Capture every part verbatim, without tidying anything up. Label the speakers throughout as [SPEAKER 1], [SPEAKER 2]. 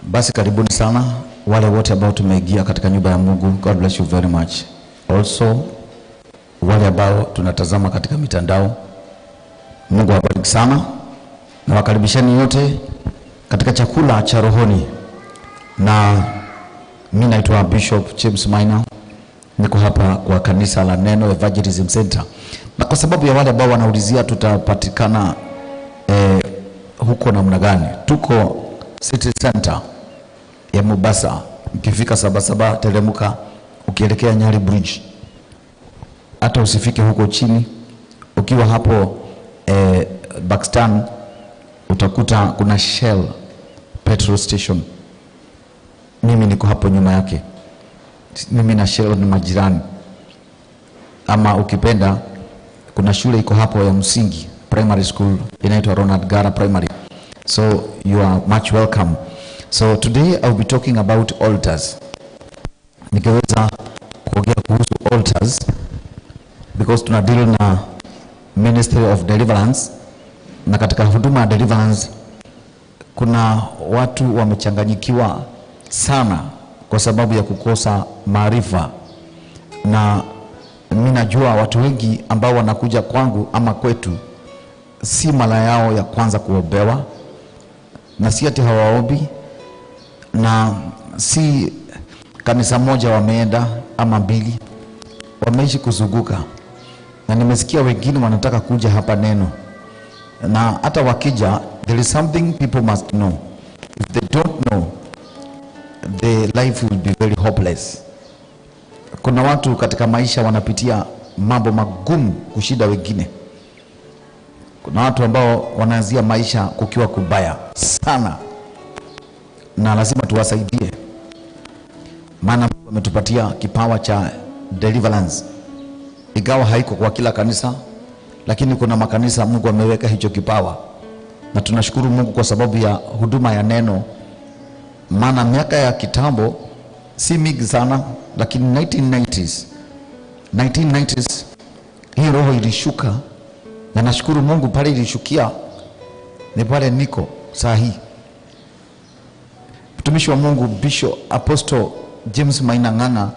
[SPEAKER 1] Basi karibuni sana wale wote ambao tumeingia katika nyumba ya Mungu. God bless you very much. Also wale ambao tunatazama katika mitandao, Mungu awabariki sana. Na wakaribisheni yote katika chakula cha rohoni. Na mimi naitwa Bishop James Maina. Niko hapa kwa kanisa la Neno Evangelism Center. Na kwa sababu ya wale ambao wanaulizia tutapatikana eh, huko namna gani, tuko City Center ya Mombasa. Ukifika Sabasaba telemuka ukielekea Nyali Bridge, hata usifike huko chini, ukiwa hapo eh, Bakstan utakuta kuna Shell petrol station. Mimi niko hapo nyuma yake. Mimi na Shell ni majirani. Ama ukipenda kuna shule iko hapo ya msingi, primary school, inaitwa Ronald Gara Primary. So you are much welcome. So today I'll be talking about altars. Nikiweza kuongea kuhusu altars because tuna deal na Ministry of Deliverance, na katika huduma ya deliverance kuna watu wamechanganyikiwa sana kwa sababu ya kukosa maarifa. Na mimi najua watu wengi ambao wanakuja kwangu ama kwetu si mara yao ya kwanza kuombewa, na si ati hawaombi, na si kanisa moja wameenda ama mbili, wameishi kuzunguka. Na nimesikia wengine wanataka kuja hapa Neno, na hata wakija there is something people must know. If they don't know, the life will be very hopeless. Kuna watu katika maisha wanapitia mambo magumu kushida wengine. Kuna watu ambao wanaanzia maisha kukiwa kubaya sana, na lazima tuwasaidie. Maana Mungu ametupatia kipawa cha deliverance. Ingawa haiko kwa kila kanisa, lakini kuna makanisa Mungu ameweka hicho kipawa. Na tunashukuru Mungu kwa sababu ya huduma ya Neno. Maana miaka ya kitambo si mingi sana, lakini nineteen nineties nineteen nineties hii roho ilishuka, na nashukuru Mungu pale ilishukia ni pale niko saa hii. Mtumishi wa Mungu Bishop Apostle James Maina Ng'ang'a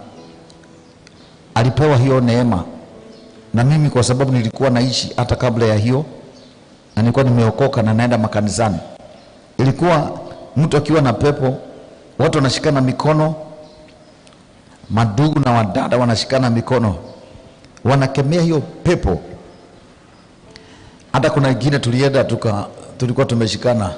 [SPEAKER 1] alipewa hiyo neema, na mimi kwa sababu nilikuwa naishi hata kabla ya hiyo, na nilikuwa nimeokoka na naenda makanisani. Ilikuwa mtu akiwa na pepo, watu wanashikana mikono, madugu na wadada wanashikana mikono, wanakemea hiyo pepo. Hata kuna wengine tulienda tuka tulikuwa tumeshikana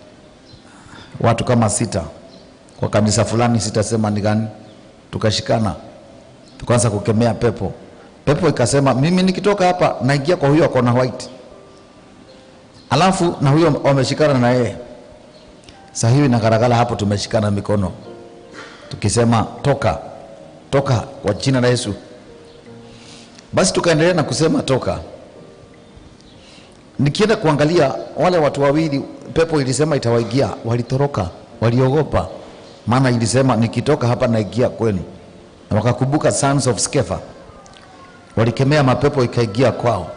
[SPEAKER 1] watu kama sita kwa kanisa fulani, sitasema ni gani, tukashikana tukaanza kukemea pepo. Pepo ikasema mimi nikitoka hapa naingia kwa huyo akona white, alafu na huyo wameshikana na yeye. Sasa hivi na garagala hapo tumeshikana mikono tukisema toka toka kwa jina la Yesu. Basi tukaendelea na kusema toka. Nikienda kuangalia wale watu wawili pepo ilisema itawaingia, walitoroka, waliogopa. Maana ilisema nikitoka hapa naingia kwenu. Na wakakumbuka sons of Sceva, walikemea mapepo ikaingia kwao.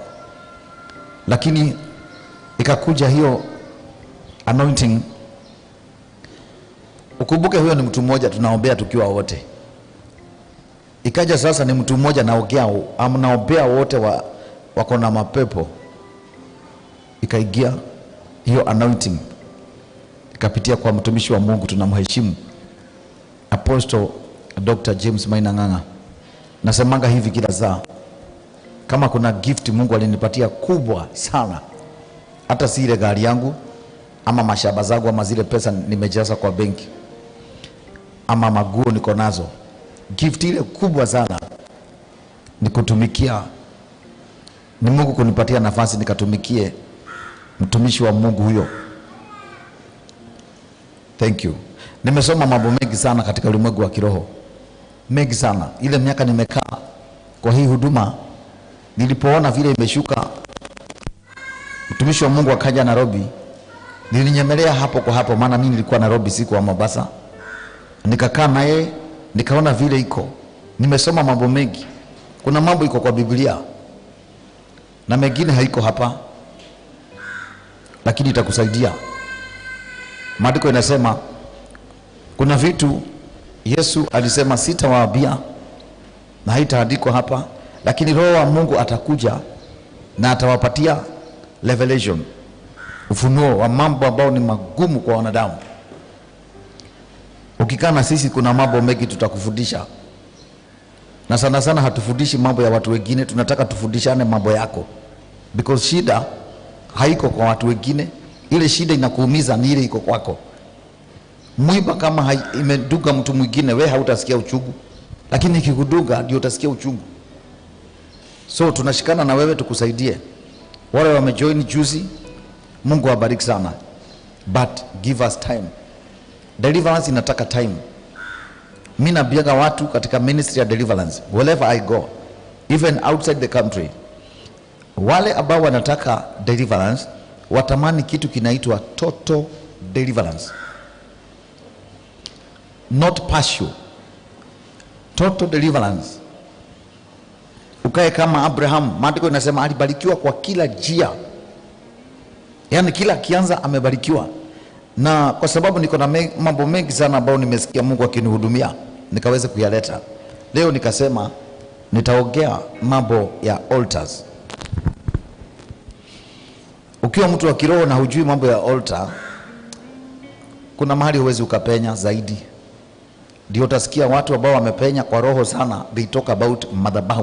[SPEAKER 1] Lakini ikakuja hiyo anointing. Ukumbuke huyo ni mtu mmoja tunaombea tukiwa wote. Ikaja sasa ni mtu mmoja naongea amnaombea wote wa wako na mapepo. Ikaingia hiyo anointing, ikapitia kwa mtumishi wa Mungu tunamheshimu Apostle Doctor James Maina Ng'ang'a. Nasemanga hivi kila saa, kama kuna gift Mungu alinipatia kubwa sana, hata si ile gari yangu ama mashamba zangu ama zile pesa nimejaza kwa benki ama maguo niko nazo, gift ile kubwa sana ni kutumikia, ni Mungu kunipatia nafasi nikatumikie mtumishi wa Mungu huyo. Thank you. Nimesoma mambo mengi sana katika ulimwengu wa kiroho, mengi sana. Ile miaka nimekaa kwa hii huduma, nilipoona vile imeshuka, mtumishi wa Mungu akaja Nairobi, nilinyemelea hapo kwa hapo. Maana mimi nilikuwa Nairobi, siku wa Mombasa. Nikakaa naye nikaona vile iko. Nimesoma mambo mengi. Kuna mambo iko kwa Biblia na mengine haiko hapa, lakini itakusaidia. Maandiko inasema Kuna vitu Yesu alisema sitawaambia na haitaandikwa hapa, lakini Roho wa Mungu atakuja na atawapatia revelation, ufunuo wa mambo ambayo ni magumu kwa wanadamu. Ukikaa na sisi kuna mambo mengi tutakufundisha, na sana sana hatufundishi mambo ya watu wengine, tunataka tufundishane mambo yako, because shida haiko kwa watu wengine, ile shida inakuumiza ni ile iko kwako. Mwiba kama imeduga mtu mwingine, we hautasikia uchungu, lakini ikikuduga ndio utasikia uchungu. So tunashikana na wewe tukusaidie. Wale wamejoin juzi, Mungu awabariki sana, but give us time. Deliverance inataka time. Mimi nabiaga watu katika ministry ya deliverance, wherever I go, even outside the country, wale ambao wanataka deliverance watamani kitu kinaitwa total deliverance, not partial. Total deliverance. Ukae kama Abraham, maandiko inasema alibarikiwa kwa kila njia, yani kila kianza amebarikiwa. Na kwa sababu niko na me, mambo mengi sana ambayo nimesikia Mungu akinihudumia, nikaweza kuyaleta leo. Nikasema nitaongea mambo ya altars. Ukiwa mtu wa kiroho na hujui mambo ya altar, kuna mahali huwezi ukapenya zaidi. Ndio utasikia watu ambao wamepenya kwa roho sana, they talk about madhabahu.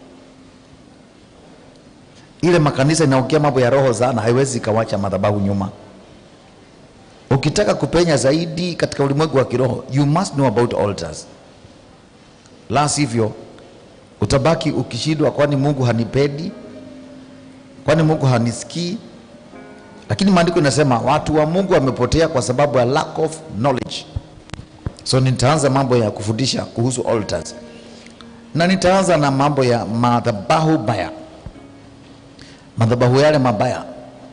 [SPEAKER 1] Ile makanisa inaongea mambo ya roho sana, haiwezi kawacha madhabahu nyuma. Ukitaka kupenya zaidi katika ulimwengu wa kiroho, you must know about altars. La sivyo utabaki ukishindwa, kwani Mungu hanipendi, kwani Mungu hanisikii. Lakini maandiko inasema watu wa Mungu wamepotea kwa sababu ya lack of knowledge. So nitaanza mambo ya kufundisha kuhusu altars, na nitaanza na mambo ya madhabahu baya, madhabahu yale mabaya.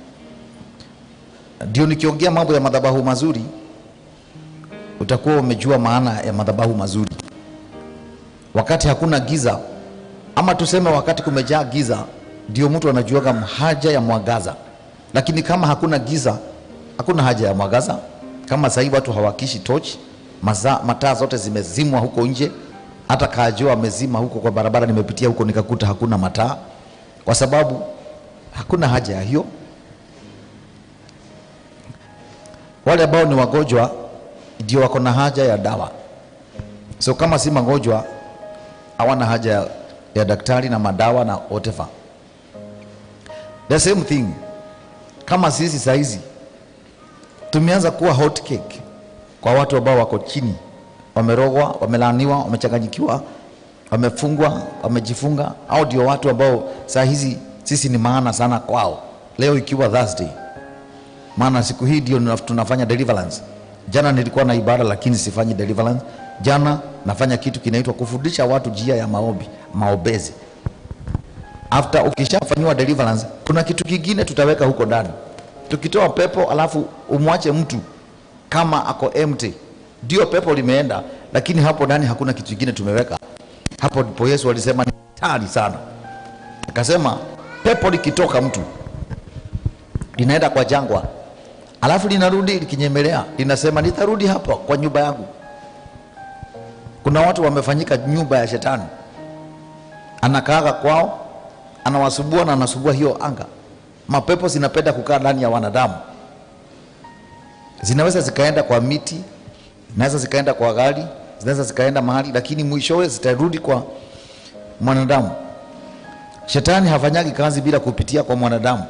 [SPEAKER 1] Ndio nikiongea mambo ya madhabahu mazuri, utakuwa umejua maana ya madhabahu mazuri. Wakati hakuna giza, ama tuseme wakati kumejaa giza, ndio mtu anajuaga haja ya mwangaza. Lakini kama hakuna giza, hakuna haja ya mwangaza. Kama sasa hivi watu hawakishi torch, mataa zote zimezimwa huko nje, hata kajua amezima huko kwa barabara, nimepitia huko nikakuta hakuna mataa, kwa sababu hakuna haja ya hiyo. Wale ambao ni wagonjwa ndio wako na haja ya dawa. So kama si magonjwa, hawana haja ya, ya daktari na madawa na whatever. The same thing, kama sisi saizi tumeanza kuwa hot cake kwa watu ambao wako chini, wamerogwa, wamelaaniwa, wamechanganyikiwa, wamefungwa, wamejifunga. Au ndio watu ambao saa hizi sisi ni maana sana kwao. Leo ikiwa Thursday, maana siku hii ndio tunafanya deliverance. Jana nilikuwa na ibada lakini sifanyi deliverance. Jana nafanya kitu kinaitwa kufundisha watu njia ya maombi, maombezi. After ukishafanywa deliverance, kuna kitu kingine tutaweka huko ndani. Tukitoa pepo alafu umwache mtu kama ako empty, ndio pepo limeenda, lakini hapo ndani hakuna kitu kingine tumeweka. Hapo ndipo Yesu alisema ni hatari sana. Akasema pepo likitoka mtu linaenda kwa jangwa, alafu linarudi likinyemelea, linasema nitarudi hapa kwa nyumba yangu. Kuna watu wamefanyika nyumba ya shetani, anakaaga kwao, anawasubua na anasubua hiyo anga. Mapepo zinapenda kukaa ndani ya wanadamu. Zinaweza zikaenda kwa miti, zinaweza zikaenda kwa gari, zinaweza zikaenda mahali, lakini mwishowe zitarudi kwa mwanadamu. Shetani hafanyagi kazi bila kupitia kwa mwanadamu.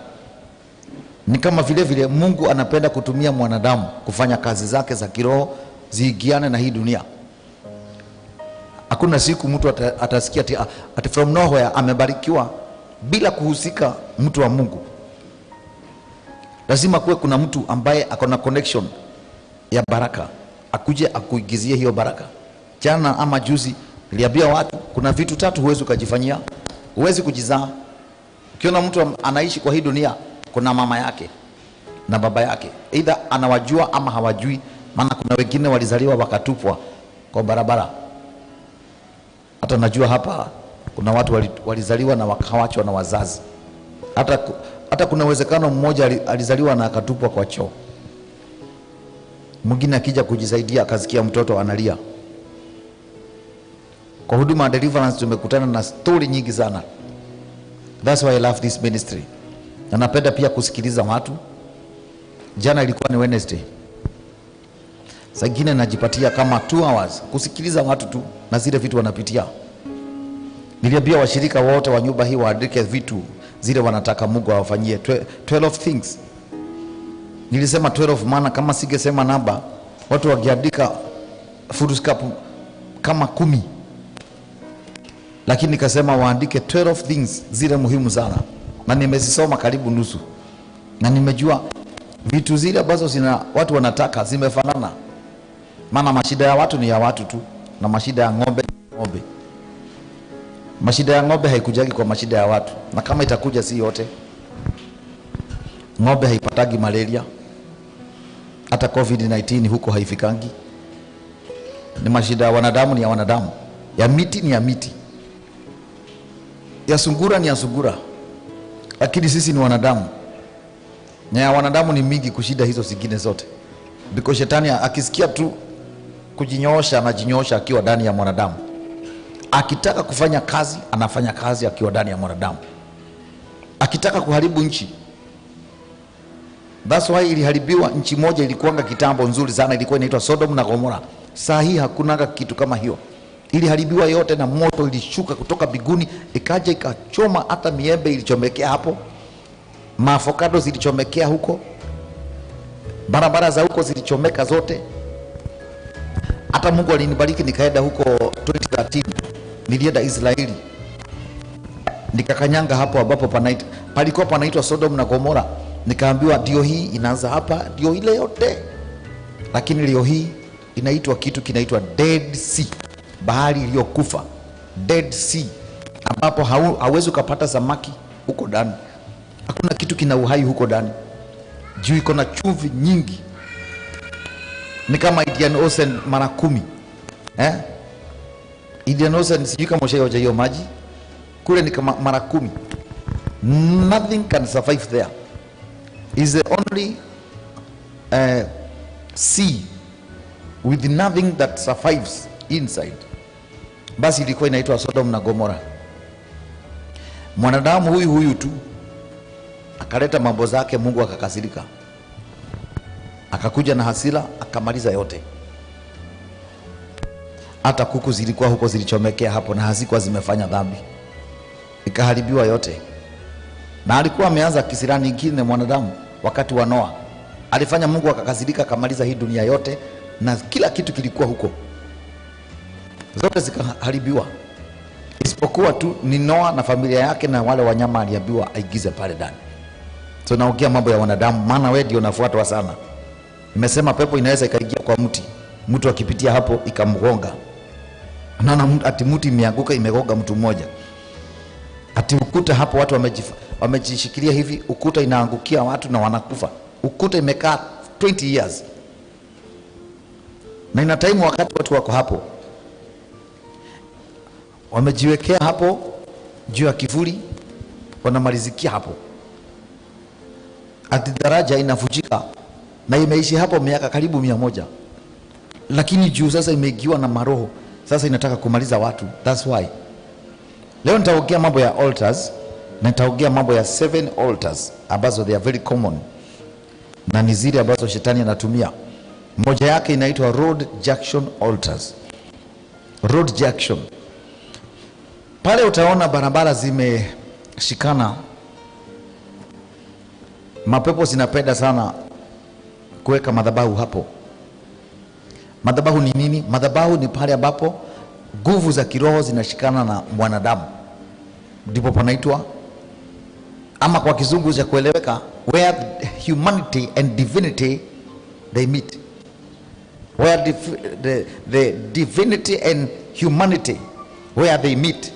[SPEAKER 1] Ni kama vile vile Mungu anapenda kutumia mwanadamu kufanya kazi zake za kiroho ziingiane na hii dunia. Hakuna siku mtu atasikia ati, ati from nowhere amebarikiwa bila kuhusika mtu wa Mungu. Lazima kuwe kuna mtu ambaye akona connection ya baraka, akuje akuigizie hiyo baraka. Jana ama juzi niliambia watu kuna vitu tatu huwezi kujifanyia. Huwezi kujizaa. Ukiona mtu anaishi kwa hii dunia, kuna mama yake na baba yake, either anawajua ama hawajui. Maana kuna wengine walizaliwa wakatupwa kwa barabara. Hata najua hapa kuna watu walizaliwa na wakawachwa na wazazi. Hata hata kuna uwezekano mmoja alizaliwa na akatupwa kwa choo. Mwingine akija kujisaidia akasikia mtoto analia. Kwa huduma ya deliverance tumekutana na story nyingi sana. That's why I love this ministry. Na napenda pia kusikiliza watu. Jana ilikuwa ni Wednesday. Sagine najipatia kama two hours kusikiliza watu tu na zile vitu wanapitia. Niliambia washirika wote wa nyumba hii waandike vitu zile wanataka Mungu awafanyie, twelve things. Nilisema twelve maana kama singesema namba watu wangeandika foolscap kama kumi. Lakini nikasema waandike twelve things zile muhimu sana. Na nimezisoma karibu nusu. Na nimejua vitu zile ambazo zina watu wanataka zimefanana. Maana mashida ya watu ni ya watu tu, na mashida ya ng'ombe ng'ombe. Mashida ya ng'ombe haikujagi kwa mashida ya watu, na kama itakuja si yote. Ng'ombe haipatagi malaria, hata covid nineteen huko haifikangi. Ni mashida ya wanadamu ni ya wanadamu, ya miti ni ya miti, ya sungura ni ya sungura, lakini sisi ni wanadamu. Na ya wanadamu ni mingi kushida hizo zingine zote, because shetani akisikia tu kujinyoosha anajinyoosha akiwa ndani ya mwanadamu. Akitaka kufanya kazi anafanya kazi akiwa ndani ya mwanadamu. Akitaka kuharibu nchi, that's why iliharibiwa nchi moja ilikuanga kitambo nzuri sana, ilikuwa inaitwa Sodom na Gomora. Saa hii hakunaga kitu kama hiyo. Iliharibiwa yote na moto ilishuka kutoka biguni ikaja ikachoma, hata miembe ilichomekea hapo, maafokado zilichomekea huko, barabara za huko zilichomeka zote. Hata Mungu alinibariki nikaenda huko twenty thirteen, nilienda Israeli, nikakanyanga hapo ambapo panaitwa palikuwa panaitwa Sodom na Gomora. Nikaambiwa ndio hii inaanza hapa, ndio ile yote, lakini leo hii inaitwa kitu kinaitwa Dead Sea, bahari iliyokufa, Dead Sea, ambapo hauwezi ukapata samaki huko ndani. Hakuna kitu kina uhai huko ndani, juu iko na chumvi nyingi. Ni kama Indian Ocean mara kumi. Eh? Indian Ocean sijui kama ushaioja hiyo maji. Kule ni kama mara kumi. Nothing can survive there. Is the only uh, sea with nothing that survives inside. Basi ilikuwa inaitwa Sodom na Gomora. Mwanadamu huyu huyu tu akaleta mambo zake, Mungu akakasirika. Akakuja na hasira akamaliza yote. Hata kuku zilikuwa huko zilichomekea hapo na hazikuwa zimefanya dhambi, ikaharibiwa yote. Na alikuwa ameanza kisirani nyingine mwanadamu wakati wa Noa. Alifanya Mungu akakasirika akamaliza hii dunia yote, na kila kitu kilikuwa huko zote zikaharibiwa, isipokuwa tu ni Noa na familia yake na wale wanyama aliambiwa aigize pale ndani. So naongea mambo ya wanadamu, maana wewe ndio unafuatwa sana. Nimesema pepo inaweza ikaingia kwa mti, mtu akipitia hapo ikamgonga. Naona ati mti imeanguka imegonga mtu mmoja. Ati ukuta hapo watu wamejishikilia hivi, ukuta inaangukia watu na wanakufa. Ukuta imekaa twenty years. Na ina time wakati watu wako hapo wamejiwekea hapo juu ya kivuli, wanamalizikia hapo. Ati daraja inavujika na imeishi hapo miaka karibu mia moja. Lakini juu sasa imeigiwa na maroho, sasa inataka kumaliza watu. That's why leo nitaongea mambo ya altars, na nitaongea mambo ya seven altars ambazo they are very common, na ni zile ambazo shetani anatumia. Moja yake inaitwa road junction altars. Road junction, pale utaona barabara zimeshikana, mapepo zinapenda sana kuweka madhabahu hapo. Madhabahu ni nini? Madhabahu ni pale ambapo nguvu za kiroho zinashikana na mwanadamu, ndipo panaitwa, ama kwa kizungu cha kueleweka, where humanity and divinity they meet. Where the, the, the divinity and humanity where they meet.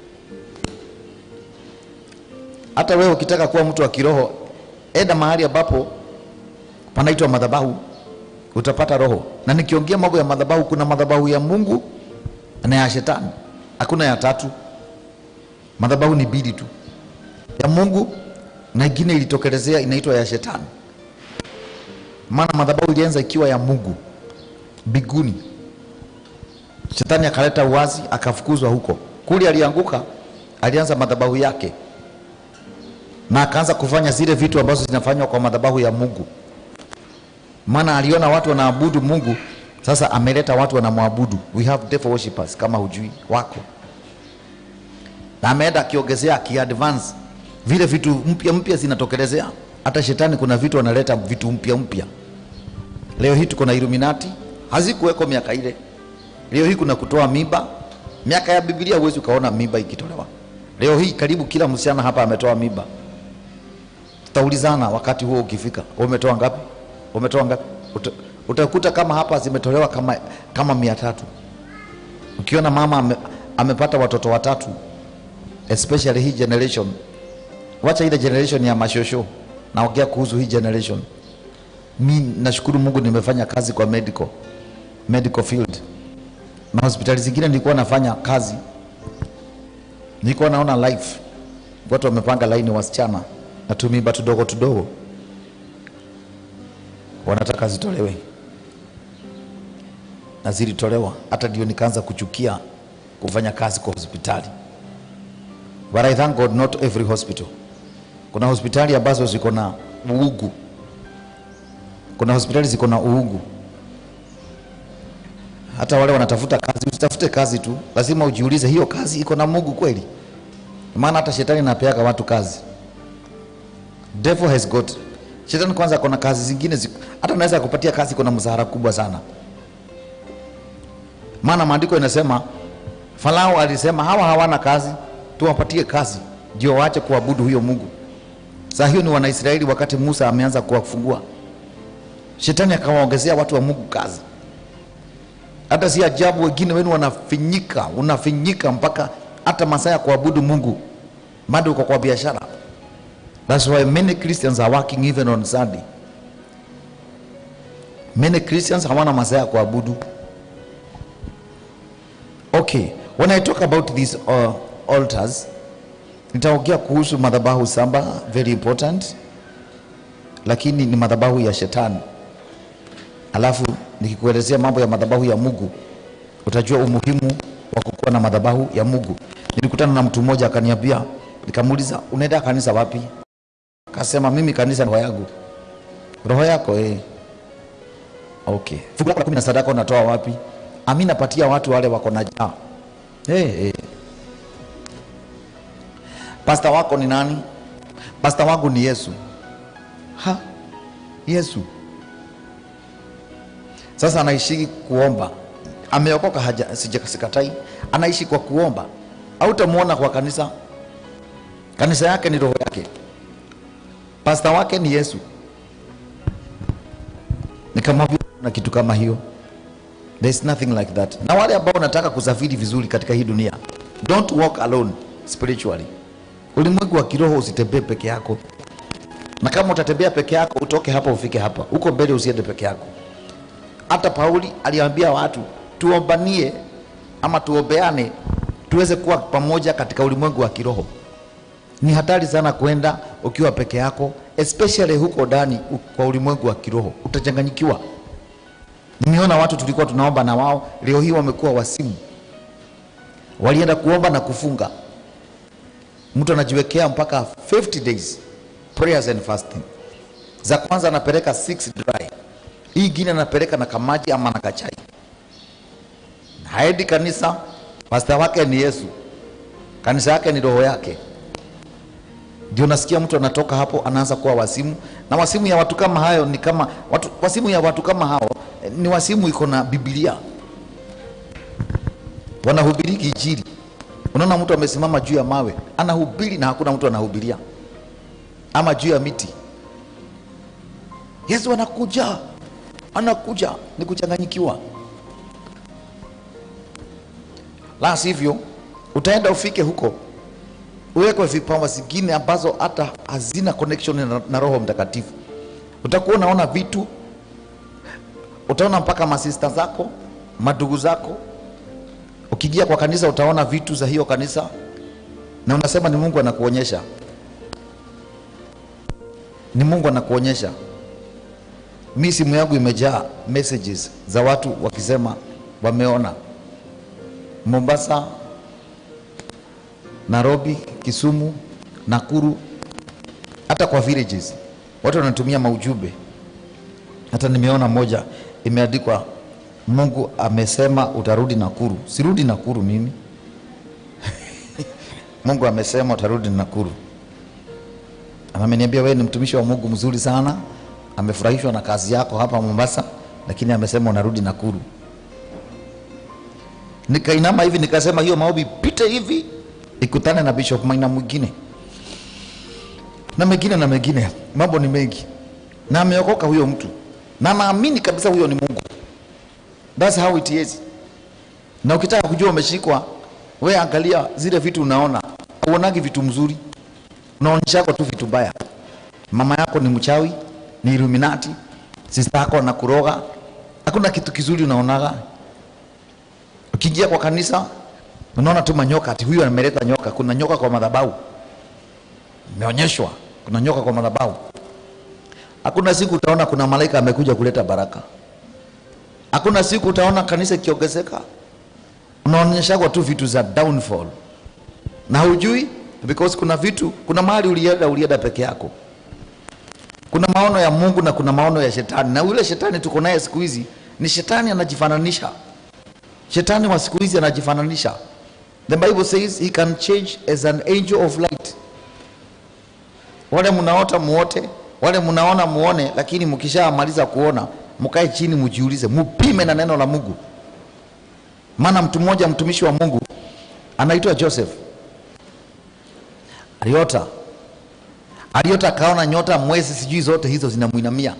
[SPEAKER 1] Hata wewe ukitaka kuwa mtu wa kiroho, enda mahali ambapo panaitwa madhabahu, utapata roho. Na nikiongea mambo ya madhabahu, kuna madhabahu ya Mungu na ya shetani, hakuna ya tatu. Madhabahu ni bidi tu, ya Mungu na ingine ilitokelezea inaitwa ya shetani. Maana madhabahu ilianza ikiwa ya Mungu biguni. Shetani akaleta uwazi, akafukuzwa huko. Kuli alianguka, alianza madhabahu yake na akaanza kufanya zile vitu ambazo zinafanywa kwa madhabahu ya Mungu. Maana aliona watu wanaabudu Mungu, sasa ameleta watu wanamwabudu. We have devil worshippers kama hujui wako. Na ameenda akiongezea aki-advance vile vitu mpya mpya zinatokelezea. Hata shetani kuna vitu analeta vitu mpya mpya. Leo hii tuko na Illuminati, hazikuweko miaka ile. Leo hii kuna kutoa mimba. Miaka ya Biblia huwezi ukaona mimba ikitolewa. Leo hii karibu kila msichana hapa ametoa mimba. Tutaulizana wakati huo ukifika, umetoa ngapi? Umetoa ngapi? Uta, utakuta kama hapa zimetolewa kama kama mia tatu. Ukiona mama ame, amepata watoto watatu, especially hii generation. Wacha ile generation ya mashosho. Naongea kuhusu hii generation. Mimi nashukuru Mungu nimefanya kazi kwa medical medical field. Na hospitali zingine nilikuwa nafanya kazi, nilikuwa naona life watu wamepanga line, wasichana na tumimba tudogo tudogo wanataka zitolewe, na zilitolewa. Hata ndio nikaanza kuchukia kufanya kazi kwa hospitali. But I thank God not every hospital. Kuna hospitali ambazo ziko na uugu, kuna hospitali ziko na uugu. Hata wale wanatafuta kazi, usitafute kazi tu, lazima ujiulize hiyo kazi iko na Mungu kweli? Maana hata shetani anapeaga watu kazi. Devil has got. Shetani kwanza kuna kazi zingine zi, hata anaweza kupatia kazi kuna mshahara kubwa sana. Maana maandiko inasema Farao alisema hawa hawana kazi, tuwapatie kazi ndio waache kuabudu huyo Mungu. Sasa hiyo ni Wanaisraeli wakati Musa ameanza kuwafungua. Shetani akawaongezea watu wa Mungu kazi. Hata si ajabu wengine wenu wanafinyika, unafinyika mpaka hata masaa ya kuabudu Mungu bado uko kwa biashara. That's why many Christians are working even on Sunday. Many Christians hawana masaa ya kuabudu. Okay, when I talk about these uh, altars, nitaongea kuhusu madhabahu saba, very important. Lakini ni madhabahu ya shetani. Alafu nikikuelezea mambo ya madhabahu ya Mungu, utajua umuhimu wa kukuwa na madhabahu ya Mungu. Nilikutana na mtu mmoja akaniambia, nikamuuliza unaenda kanisa wapi? Akasema mimi kanisa roho yangu. Roho yako eh. Okay. Fungu la kumi na sadaka unatoa wapi? Amina, napatia watu wale wako na njaa. Eh eh. Pastor wako ni nani? Pastor wangu ni Yesu. Ha? Yesu. Sasa anaishi kuomba. Ameokoka haja sijakasikatai. Anaishi kwa kuomba. Au utamuona kwa kanisa? Kanisa yake ni roho yake. Pastor wake ni Yesu. Nikamwambia na kitu kama hiyo. There is nothing like that. Na wale ambao wanataka kusafiri vizuri katika hii dunia, don't walk alone spiritually. Ulimwengu wa kiroho usitembee peke yako. Na kama utatembea peke yako, utoke hapa ufike hapa. Uko mbele usiende peke yako. Hata Pauli aliambia watu tuombanie ama tuombeane tuweze kuwa pamoja katika ulimwengu wa kiroho. Ni hatari sana kwenda ukiwa peke yako, especially huko ndani kwa ulimwengu wa kiroho. Utachanganyikiwa. Nimeona watu tulikuwa tunaomba na wao, leo hii wamekuwa wasimu. Walienda kuomba na kufunga. Mtu anajiwekea mpaka fifty days prayers and fasting. Za kwanza anapeleka six dry. Hii nyingine anapeleka na kamaji ama na kachai. Haendi kanisa, pastor wake ni Yesu. Kanisa yake ni roho yake. Ndio nasikia mtu anatoka hapo anaanza kuwa wasimu. Na wasimu ya watu kama hayo ni kama watu, wasimu ya watu kama hao ni wasimu iko na Biblia. Wanahubiri Injili. Unaona mtu amesimama juu ya mawe, anahubiri na hakuna mtu anahubiria. Ama juu ya miti. Yesu anakuja. Anakuja, ni kuchanganyikiwa. La sivyo utaenda ufike huko uwekwe vipawa zingine ambazo hata hazina connection na, na Roho Mtakatifu. Utakuwa unaona vitu, utaona mpaka masista zako, madugu zako. Ukigia kwa kanisa utaona vitu za hiyo kanisa na unasema ni Mungu anakuonyesha. Ni Mungu anakuonyesha. Mimi simu yangu imejaa messages za watu wakisema wameona Mombasa, Nairobi, Kisumu, Nakuru, hata kwa villages watu wanatumia maujumbe. Hata nimeona moja imeandikwa, Mungu amesema utarudi Nakuru. Sirudi Nakuru mimi. Mungu amesema utarudi Nakuru. Ameniambia wewe ni mtumishi wa Mungu mzuri sana, amefurahishwa na kazi yako hapa Mombasa, lakini amesema unarudi Nakuru. Nikainama hivi nikasema hiyo maombi pite hivi ikutane na Bishop Maina mwingine na mengine na mengine, mambo ni mengi, na ameokoka huyo mtu, na naamini kabisa huyo ni Mungu. That's how it is. Na ukitaka kujua umeshikwa, wewe angalia zile vitu unaona, uonagi vitu mzuri, unaonyesha tu vitu baya. Mama yako ni mchawi, ni Illuminati, sister yako na kuroga, hakuna kitu kizuri unaonaga. Ukijia kwa kanisa unaona tu manyoka, ati huyu ameleta nyoka. Kuna nyoka kwa madhabahu, imeonyeshwa kuna nyoka kwa madhabahu. Hakuna siku utaona kuna malaika amekuja kuleta baraka. Hakuna siku utaona kanisa kiongezeka. Unaonyesha kwa tu vitu za downfall, na hujui because kuna vitu, kuna mahali ulienda ulienda peke yako. Kuna maono ya Mungu na kuna maono ya shetani, na yule shetani tuko naye siku hizi ni shetani anajifananisha. Shetani wa siku hizi anajifananisha. The Bible says he can change as an angel of light. Wale mnaota muote, wale mnaona muone, lakini mkishamaliza kuona mkae chini mjiulize, mpime na neno la Mungu. Maana mtu mmoja mtumishi wa Mungu anaitwa Joseph aliota aliota akaona nyota, mwezi, sijui zote hizo zinamuinamia.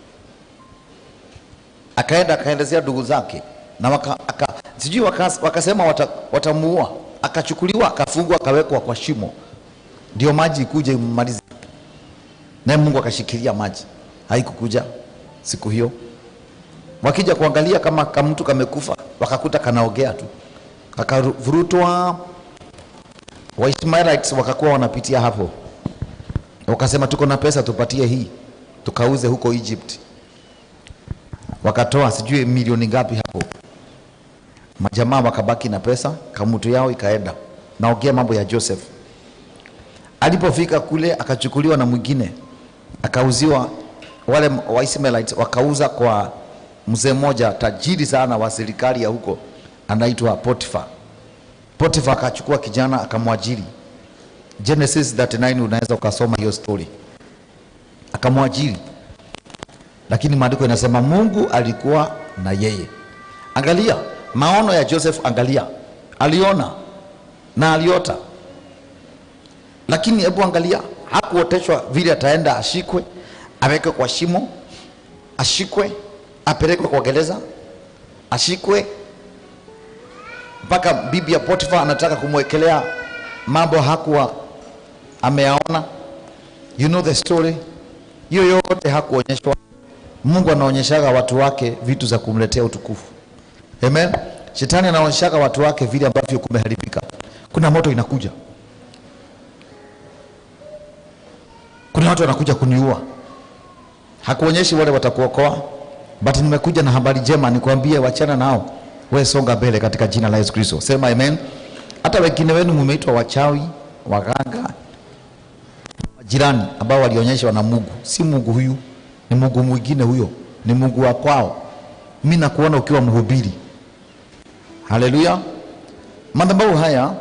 [SPEAKER 1] Akaenda akaelezea ndugu zake, na waka, aka, sijui wakas, wakasema watamuua wata, akachukuliwa akafungwa akawekwa kwa shimo ndio maji ikuje imalize. Na Mungu akashikilia maji, haikukuja siku hiyo. Wakija kuangalia kama kama mtu kamekufa, wakakuta kanaogea tu, akavurutwa. Waishmaelites wakakuwa wanapitia hapo, wakasema tuko na pesa tupatie hii tukauze huko Egypt. Wakatoa sijui milioni ngapi hapo. Majamaa wakabaki na pesa, kamutu yao ikaenda. Naongea mambo ya Joseph. Alipofika kule akachukuliwa na mwingine, akauziwa. Wale Waishmaelites wakauza kwa mzee mmoja tajiri sana wa serikali ya huko, anaitwa Potiphar. Potiphar akachukua kijana akamwajiri. Genesis thirty nine unaweza ukasoma hiyo story. Akamwajiri. Lakini maandiko yanasema Mungu alikuwa na yeye. Angalia maono ya Joseph, angalia. Aliona na aliota. Lakini hebu angalia, hakuoteshwa vile ataenda ashikwe, awekwe kwa shimo, ashikwe, apelekwe kwa gereza, ashikwe mpaka bibi ya Potiphar anataka kumwekelea mambo hakuwa ameyaona. You know the story. Hiyo yote hakuonyeshwa. Mungu anaonyeshaga watu wake vitu za kumletea utukufu. Amen. Shetani anaonyeshaga watu wake vile ambavyo kumeharibika. Kuna moto inakuja, kuna watu wanakuja kuniua. Hakuonyeshi wale watakuokoa, but nimekuja na habari njema nikwambie, wachana nao, wewe songa mbele katika jina la Yesu Kristo. Sema amen. Hata wengine wenu mmeitwa wachawi, waganga, jirani ambao walionyeshwa na Mungu. Si Mungu huyu, ni Mungu mwingine huyo, ni Mungu wa kwao. Mimi nakuona ukiwa mhubiri. Haleluya. Madhabahu haya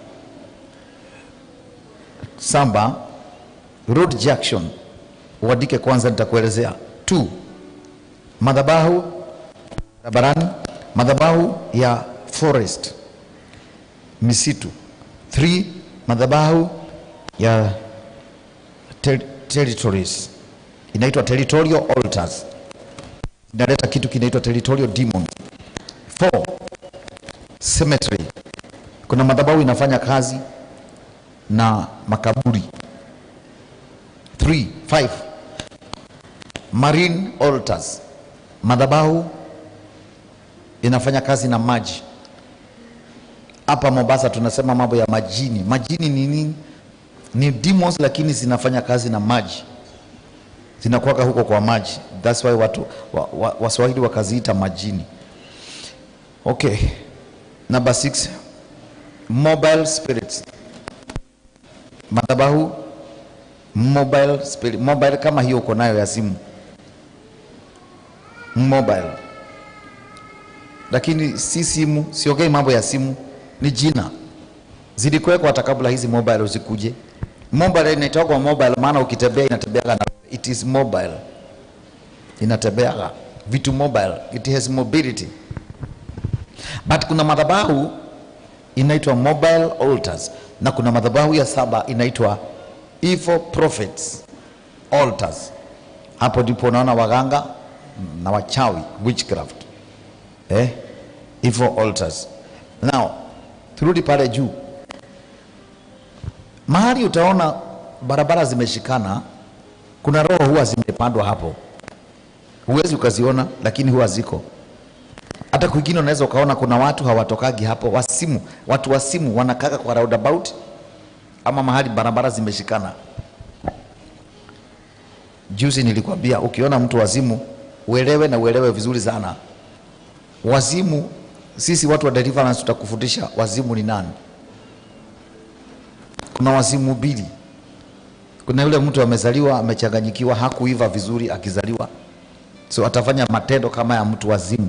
[SPEAKER 1] Samba Road Junction, uandike kwanza nitakuelezea. Two, madhabahu barabarani, madhabahu ya forest, misitu. Three, madhabahu ya ter territories, inaitwa territorial altars, inaleta kitu kinaitwa territorial demons. Four, cemetery, kuna madhabahu inafanya kazi na makaburi. Three, five, marine altars, madhabahu inafanya kazi na maji. Hapa Mombasa tunasema mambo ya majini. Majini ni nini? Ni demons, lakini zinafanya kazi na maji. zinakuwaka huko kwa maji. That's why watu wa, wa, Waswahili wakaziita majini. Okay, number six, mobile spirits. Madhabahu mobile spirit. Mobile kama hiyo uko nayo ya simu mobile, lakini si simu. Siongei mambo ya simu, ni jina zilikuwekwa hata kabla hizi mobile zikuje. Mobile inaitwa kwa mobile maana ukitembea inatembea na it is mobile, inatembea vitu mobile, it has mobility. But kuna madhabahu inaitwa mobile altars, na kuna madhabahu ya saba inaitwa evil prophets altars. Hapo ndipo unaona waganga na wachawi, witchcraft, eh, evil altars. Now turudi pale juu, mahali utaona barabara zimeshikana, kuna roho huwa zimepandwa hapo. Huwezi ukaziona, lakini huwa ziko. Hata kwingine unaweza ukaona kuna watu hawatokagi hapo, wasimu, watu wasimu wanakaka kwa roundabout ama mahali barabara zimeshikana. Juzi nilikwambia ukiona mtu wazimu uelewe, na uelewe vizuri sana. Wazimu, sisi watu wa deliverance tutakufundisha wazimu ni nani. Kuna wazimu mbili. Kuna yule mtu amezaliwa amechanganyikiwa, hakuiva vizuri akizaliwa, so atafanya matendo kama ya mtu wazimu,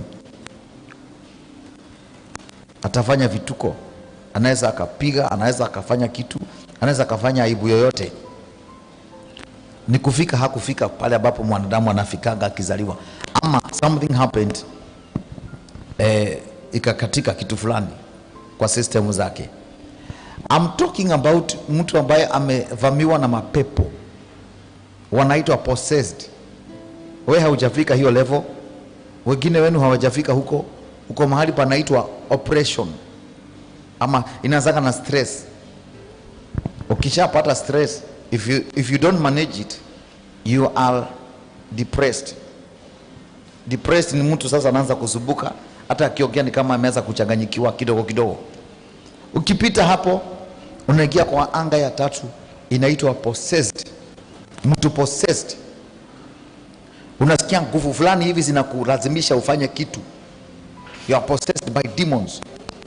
[SPEAKER 1] atafanya vituko, anaweza akapiga, anaweza akafanya kitu, anaweza akafanya aibu yoyote. Ni kufika hakufika pale ambapo mwanadamu anafikanga akizaliwa, ama something happened, eh, ikakatika kitu fulani kwa system zake. I'm talking about mtu ambaye amevamiwa na mapepo, wanaitwa possessed. Wewe haujafika hiyo level, wengine wenu hawajafika huko. Uko mahali panaitwa oppression, ama inaanza na stress. Ukishapata stress, if you if you don't manage it, you are depressed. Depressed ni mtu sasa anaanza kusubuka, hata akiongea ni kama ameanza kuchanganyikiwa kidogo kidogo. Ukipita hapo unaingia kwa anga ya tatu, inaitwa possessed. Mtu possessed, unasikia nguvu fulani hivi zinakulazimisha ufanye kitu. You are possessed by demons,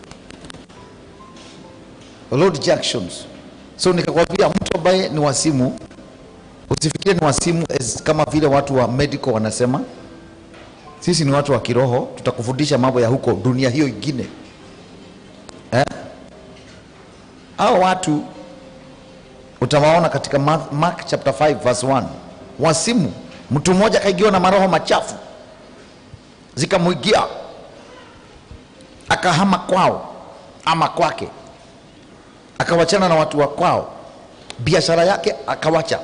[SPEAKER 1] Lord Jacksons. So nikakwambia mtu ambaye ni wasimu, usifikirie ni wasimu as kama vile watu wa medical wanasema. Sisi ni watu wa kiroho, tutakufundisha mambo ya huko dunia hiyo ingine. Eh? Hao watu utawaona katika Mark chapter five verse one. Wasimu, mtu mmoja kaigiwa na maroho machafu, zikamuigia, akahama kwao ama kwake, akawachana na watu wa kwao, biashara yake akawacha,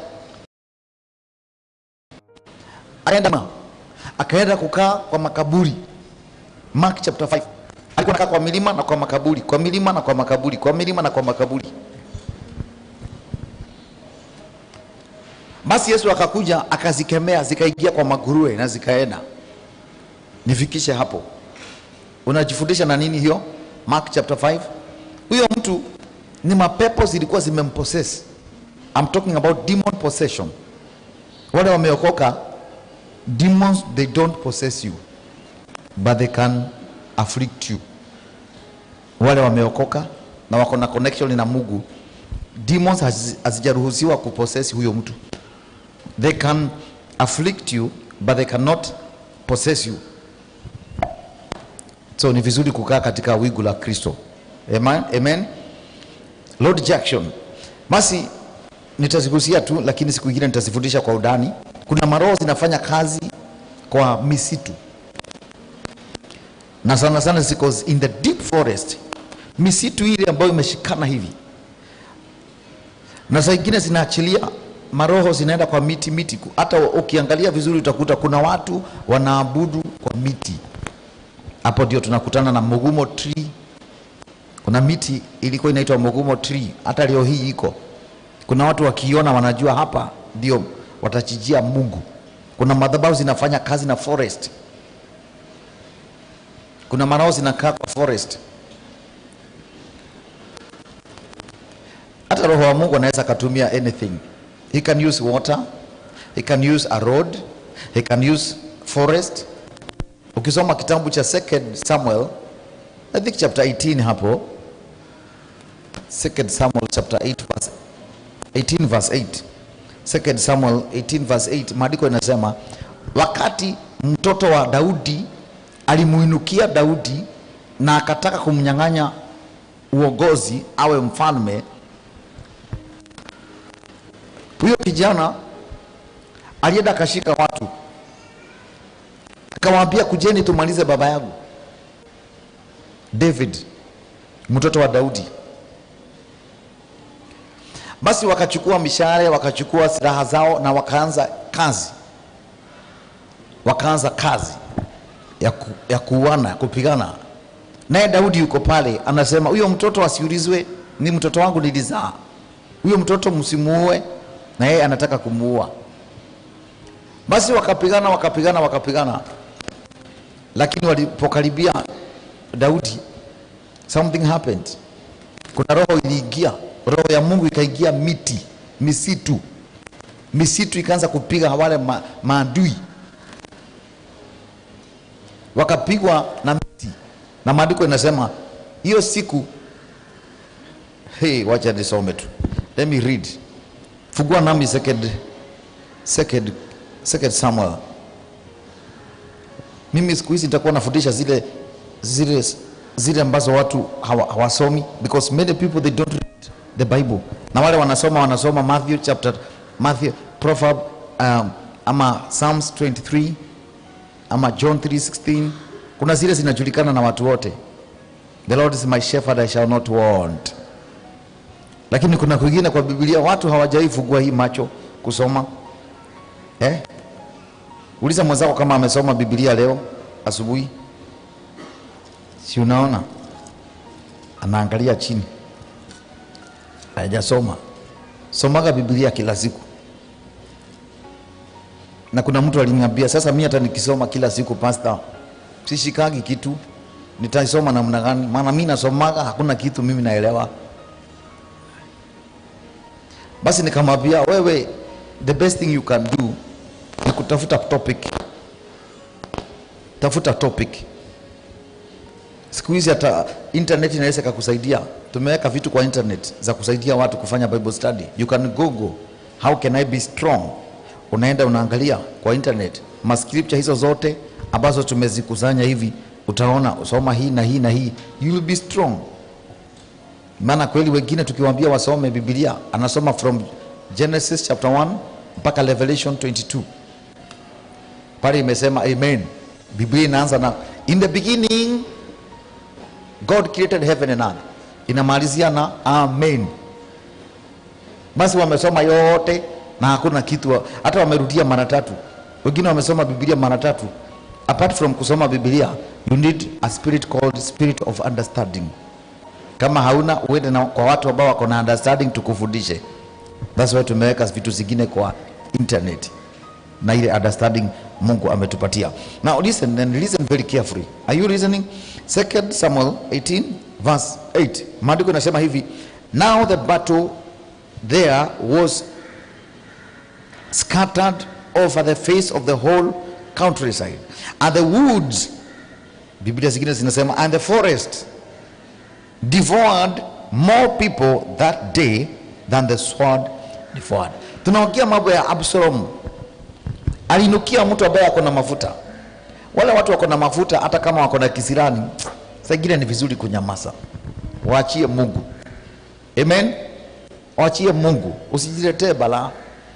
[SPEAKER 1] aenda akaenda kukaa kwa makaburi. Mark chapter five. Alikuwa anakaa kwa milima na kwa makaburi, kwa milima na kwa makaburi, kwa milima na kwa makaburi. Basi Yesu akakuja akazikemea, zikaingia kwa maguruwe na zikaenda. Nifikishe hapo. Unajifundisha na nini hiyo? Mark chapter five. Huyo mtu ni mapepo zilikuwa zimempossess. I'm talking about demon possession. Wale wameokoka, demons they don't possess you, but they can afflict you. Wale wameokoka na wako na connection na Mungu, demons hazijaruhusiwa kupossess huyo mtu. They can afflict you but they cannot possess you. So ni vizuri kukaa katika wigu la Kristo. Amen, amen. Lord Jackson. Basi nitazigusia tu, lakini siku nyingine nitazifundisha kwa udani. Kuna maroho zinafanya kazi kwa misitu, na sana sana ziko in the deep forest, misitu ile ambayo imeshikana hivi. Na saa nyingine zinaachilia maroho, zinaenda kwa miti miti. Hata ukiangalia vizuri utakuta kuna watu wanaabudu kwa miti. Hapo ndio tunakutana na Mugumo tree. Kuna miti ilikuwa inaitwa Mugumo tree, hata leo hii iko. Kuna watu wakiona wanajua hapa ndio watachijia Mungu. Kuna madhabahu zinafanya kazi na forest. Kuna maroho zinakaa kwa forest. Hata roho wa Mungu anaweza kutumia anything. He can use water. he can use a road, he can use forest. Ukisoma kitabu cha Second Samuel, I think chapter eighteen hapo, Second Samuel chapter eight verse eighteen verse eight. Second Samuel eighteen verse eight, maandiko inasema wakati mtoto wa Daudi alimuinukia Daudi na akataka kumnyang'anya uongozi awe mfalme, huyo kijana alienda akashika watu akamwambia, kujeni tumalize baba yangu David, mtoto wa Daudi. Basi wakachukua mishale, wakachukua silaha zao na wakaanza kazi. Wakaanza kazi ya, ku, ya kuuana, kupigana. Naye Daudi yuko pale anasema, huyo mtoto asiulizwe, ni mtoto wangu nilizaa. Huyo mtoto msimuue, na yeye anataka kumuua. Basi wakapigana, wakapigana, wakapigana. Lakini walipokaribia Daudi, something happened. Kuna roho iliingia, roho ya Mungu ikaingia miti, misitu. Misitu ikaanza kupiga wale ma, maadui. Wakapigwa na miti. Na maandiko inasema hiyo siku, hey, wacha nisome tu. Let me read. Fungua nami second second second Samuel. Mimi siku hizi nitakuwa nafundisha zile zile zile ambazo watu hawasomi hawa, because many people they don't read the Bible. Na wale wanasoma wanasoma Matthew chapter Matthew Proverb um, ama Psalms twenty-three ama John three sixteen. Kuna zile zinajulikana na watu wote. The Lord is my shepherd, I shall not want. Lakini kuna kwingine kwa Biblia watu hawajai fungua hii macho kusoma. Eh? Uliza mwenzako kama amesoma Biblia leo asubuhi. Si unaona? Anaangalia chini. Hajasoma. Somaga Biblia kila siku. Na kuna mtu aliniambia, sasa mimi hata nikisoma kila siku pastor, sishikagi kitu, nitaisoma namna gani? Maana mimi nasomaga hakuna kitu mimi naelewa. Basi nikamwambia, wewe the best thing you can do ni kutafuta topic. Tafuta topic. Siku hizi hata internet inaweza kukusaidia. Tumeweka vitu kwa internet za kusaidia watu kufanya Bible study. You can Google how can I be strong. Unaenda unaangalia kwa internet ma scripture hizo zote ambazo tumezikusanya hivi, utaona usoma hii na hii na hii, you will be strong. Maana kweli wengine tukiwaambia wasome Biblia, anasoma from Genesis chapter one mpaka Revelation twenty-two. Pale imesema amen. Biblia inaanza na in the beginning God created heaven and earth. Inamalizia na amen. Basi wamesoma yote na hakuna kitu, hata wamerudia mara tatu. Wengine wamesoma Biblia mara tatu. Apart from kusoma Biblia, you need a spirit called spirit of understanding. Kama hauna, uende na kwa watu ambao wako na understanding tukufundishe. That's why tumeweka vitu zingine kwa internet na ile understanding Mungu ametupatia. Now listen and listen very carefully. Are you listening? Second Samuel eighteen verse eight. Maandiko inasema hivi, now the battle there was scattered over the face of the whole countryside, and the woods, Biblia zingine zinasema, and the forest devoured more people that day than the sword devoured. Tunaongea mambo ya Absalom. Alinukia mtu ambaye ako na mafuta. Wale watu wako na mafuta hata kama wako na kisirani, saa ingine ni vizuri kunyamaza. Waachie Mungu. Amen. Waachie Mungu. Usijiletee balaa.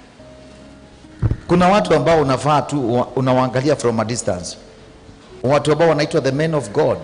[SPEAKER 1] Kuna watu ambao unafaa tu unawaangalia from a distance. Watu ambao wanaitwa the men of God.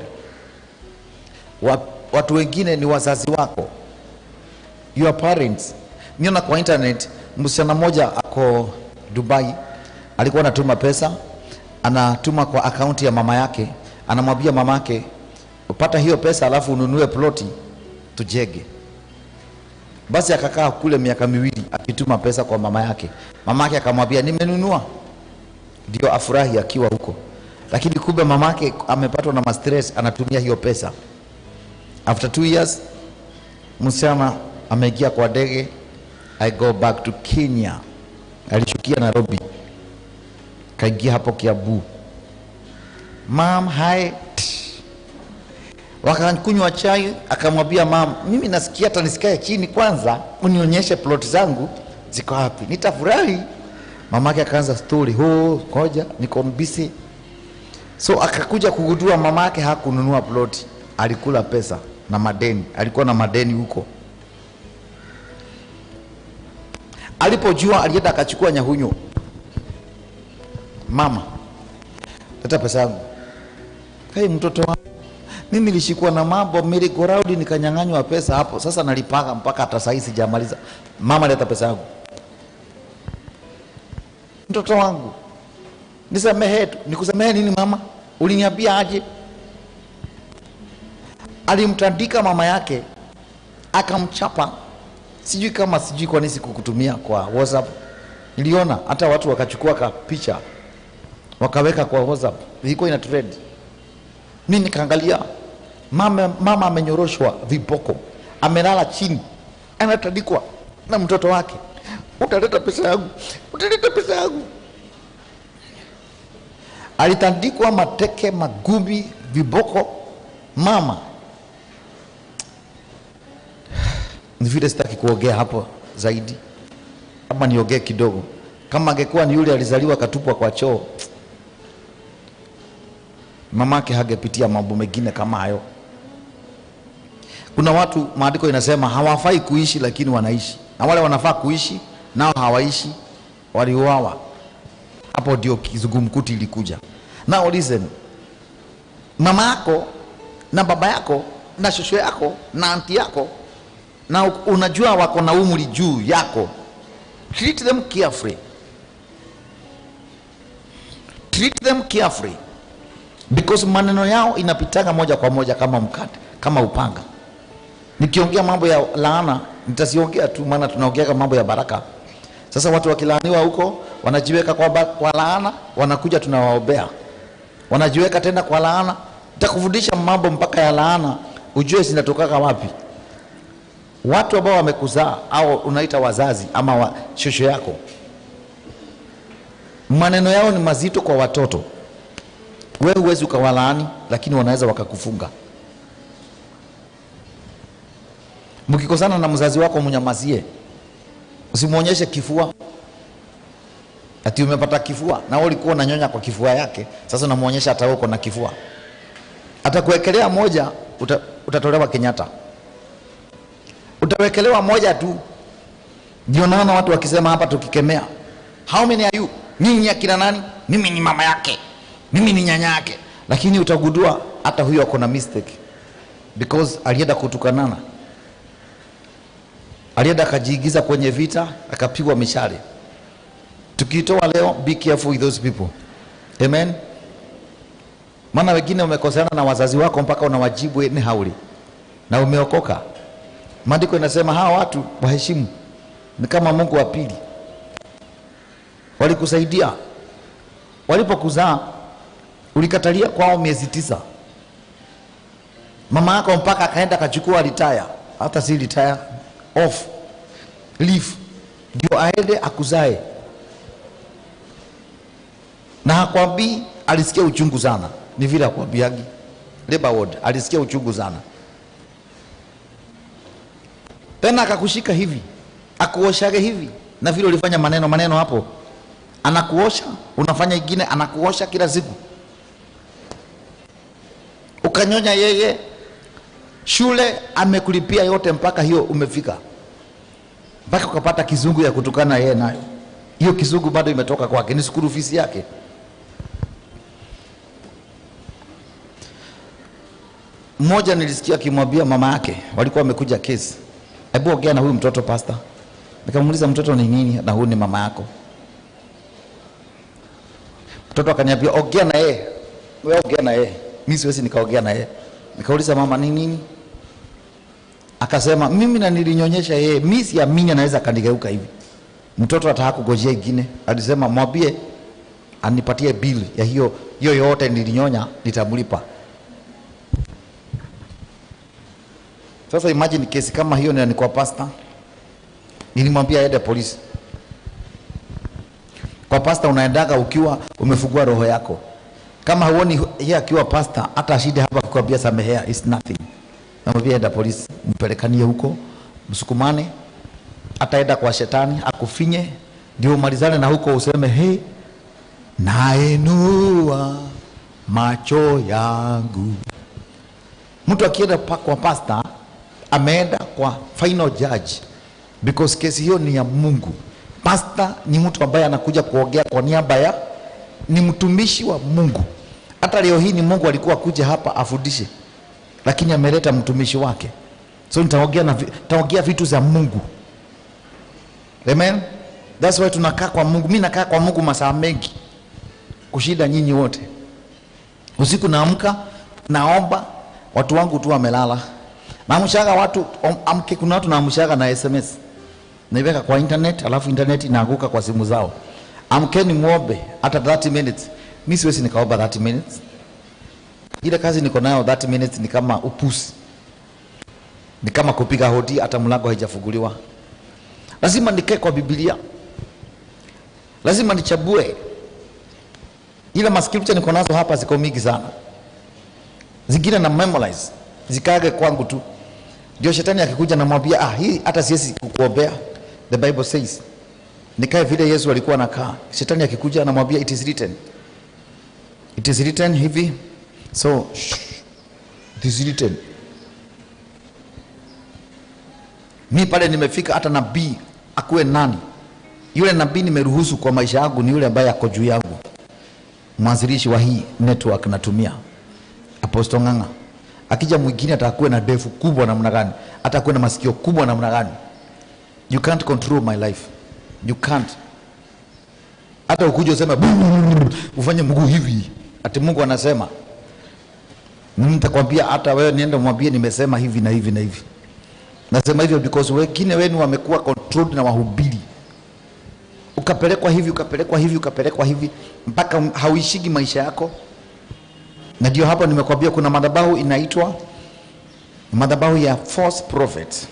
[SPEAKER 1] Watu wengine ni wazazi wako, your parents. Niona kwa internet msichana mmoja ako Dubai, alikuwa anatuma pesa, anatuma kwa akaunti ya mama yake, anamwambia mamake, upata hiyo pesa alafu ununue ploti tujenge. Basi akakaa kule miaka miwili akituma pesa kwa mama yake. Mama yake akamwambia nimenunua, ndio afurahi akiwa huko. Lakini kumbe mama yake amepatwa na stress, anatumia hiyo pesa. After two years, msichana ameingia kwa ndege, I go back to Kenya. Alishukia Nairobi. kaingia hapo Kiambu. Mam, hai. Wakakunywa chai, akamwambia mam, mimi nasikia hata nisikae chini kwanza, unionyeshe plot zangu ziko wapi. Nitafurahi. Mamake akaanza story, "Ho, ngoja niko busy." So akakuja kugundua mamake hakununua plot, alikula pesa na madeni, alikuwa na madeni huko. Alipojua alienda akachukua nyahunyo. Mama, leta pesa yangu. Kai mtoto wangu, mimi nilishikwa na mambo merry go round nikanyang'anywa pesa hapo. Sasa nalipanga mpaka hata sasa sijamaliza. Mama, leta pesa yangu. Mtoto wangu, nisamehe tu. Nikusamehe nini mama? Uliniambia aje? Alimtandika mama yake, akamchapa. Sijui kama sijui kwa nini sikukutumia kwa WhatsApp. Niliona hata watu wakachukua ka picha wakaweka kwa WhatsApp. Ilikuwa ina trend. Mimi nikaangalia mama mama amenyoroshwa viboko. Amelala chini. Anatandikwa na mtoto wake. Utaleta pesa yangu. Utaleta pesa yangu. Alitandikwa mateke, magumi, viboko mama. Ni vile sitaki kuongea hapo zaidi. Ama niongee kidogo. Kama angekuwa ni yule alizaliwa katupwa kwa choo, mamake hagepitia mambo mengine kama hayo. Kuna watu maandiko inasema hawafai kuishi lakini wanaishi. Na wale wanafaa kuishi nao hawaishi, waliuawa. Hapo ndio kizungumkuti ilikuja. Now listen. Mama yako na baba yako na shosho yako na anti yako na unajua wako na umri juu yako. Treat them carefully. Treat them carefully. Because maneno yao inapitanga moja kwa moja kama mkate, kama upanga. Nikiongea mambo ya laana, nitasiongea tu maana tunaongea mambo ya baraka. Sasa watu wakilaaniwa huko, wanajiweka kwa, kwa laana, wanakuja tunawaombea. Wanajiweka tena kwa laana. Nitakufundisha mambo mpaka ya laana, ujue zinatoka wapi. Watu ambao wamekuzaa au unaita wazazi ama wa shosho yako, maneno yao ni mazito kwa watoto. Wewe huwezi ukawalaani, lakini wanaweza wakakufunga. Mkikosana na mzazi wako mnyamazie. Usimuonyeshe kifua. Ati umepata kifua na wewe ulikuwa unanyonya kwa kifua yake, sasa unamuonyesha hata uko na kifua. Atakuwekelea moja, uta, utatolewa Kenyatta. Utawekelewa moja tu. Ndio naona watu wakisema hapa tukikemea, how many are you? Mimi ni akina nani? Mimi ni mama yake. Mimi ni nyanya yake. Lakini utagundua hata huyo ako na mistake. Because alienda kutukanana. Alienda akajiigiza kwenye vita, akapigwa mishale. Tukitoa leo, be careful with those people. Amen. Maana wengine umekosana na wazazi wako mpaka unawajibu ni hauli. Na umeokoka. Maandiko inasema hawa watu waheshimu. Ni kama Mungu wa pili. Walikusaidia. Walipokuzaa ulikatalia kwao miezi tisa. Mama yako mpaka akaenda akachukua retire, hata si retire, off leave, ndio aende akuzae. Na hakwambii alisikia uchungu sana. Ni vile akwambiagi labor ward, alisikia uchungu sana. Tena akakushika hivi, akuoshage hivi, na vile ulifanya maneno maneno hapo, anakuosha, unafanya ingine, anakuosha kila siku. Ukanyonya yeye, shule amekulipia yote mpaka hiyo umefika. Mpaka ukapata kizungu ya kutukana yeye nayo. Hiyo kizungu bado imetoka kwake, ni school fees yake. Mmoja nilisikia akimwambia mama yake, walikuwa wamekuja kesi. Hebu ongea na huyu mtoto pastor. Nikamuuliza mtoto ni nini na huyu ni mama yako. Mtoto akaniambia ongea na yeye. Wewe ongea na yeye. Mimi siwezi nikaongea na yeye. Nikauliza mama ni nini? Akasema mimi na nilinyonyesha yeye, mimi siamini anaweza kanigeuka hivi. Mtoto ataka kugojea ingine. Alisema mwambie anipatie bill ya hiyo hiyo yote nilinyonya, nitamlipa. Sasa imagine kesi kama hiyo ni kwa pastor. Nilimwambia aende polisi. Kwa pasta unaendaga ukiwa umefungua roho yako. Kama huoni yeye akiwa pasta, hata shida hapa kukwambia samehea is nothing. Namwambia enda polisi, mpelekanie huko, msukumane, ataenda kwa shetani akufinye, ndio umalizane na huko useme hey, nainua macho yangu. Mtu akienda kwa pasta ameenda kwa final judge, because kesi hiyo ni ya Mungu. Pasta ni mtu ambaye anakuja kuongea kwa niaba ya, ni mtumishi wa Mungu. Hata leo hii ni Mungu alikuwa kuja hapa afundishe, lakini ameleta mtumishi wake. So nitaongea na nitaongea vitu za Mungu. Amen. That's why tunakaa kwa Mungu. Mimi nakaa kwa Mungu masaa mengi kushida nyinyi wote. Usiku naamka naomba, watu wangu tu wamelala. Naamshaga watu amke, kuna watu naamshaga na S M S. Naiweka kwa internet, alafu internet inaanguka kwa simu zao. Amkeni muombe hata thirty minutes. Mimi siwezi nikaomba thirty minutes. Ile kazi niko nayo thirty minutes ni kama upusi. Ni kama kupiga hodi hata mlango haijafunguliwa. Lazima nikae kwa Biblia. Lazima nichabue. Ile mascripture niko nazo hapa ziko mingi sana. Zingine na memorize. Zikage kwangu tu. Ndio shetani akikuja na mwambia, ah, hii hata siwezi kukuombea. The Bible says, nikae vile Yesu alikuwa anakaa. Shetani akikuja anamwambia it is written. It is written hivi. So shh, it is written. Mi pale nimefika, hata nabii akuwe nani, yule nabii nimeruhusu kwa maisha yangu ni yule ambaye ako juu yangu. Mwanzilishi wa hii network natumia, Apostle Ng'ang'a. Akija mwingine atakuwa na ndevu kubwa namna gani, atakuwa na masikio kubwa namna gani, you can't control my life. You can't. Hata ukuje useme ufanye mguu hivi, ati Mungu anasema, nitakwambia hata wewe niende mwambie nimesema hivi na hivi na hivi. Nasema hivyo because wengine wenu wamekuwa controlled na wahubiri. Ukapelekwa hivi, ukapelekwa hivi, ukapelekwa hivi mpaka hauishiki maisha yako. Na ndio hapa nimekwambia kuna madhabahu inaitwa madhabahu ya false prophet.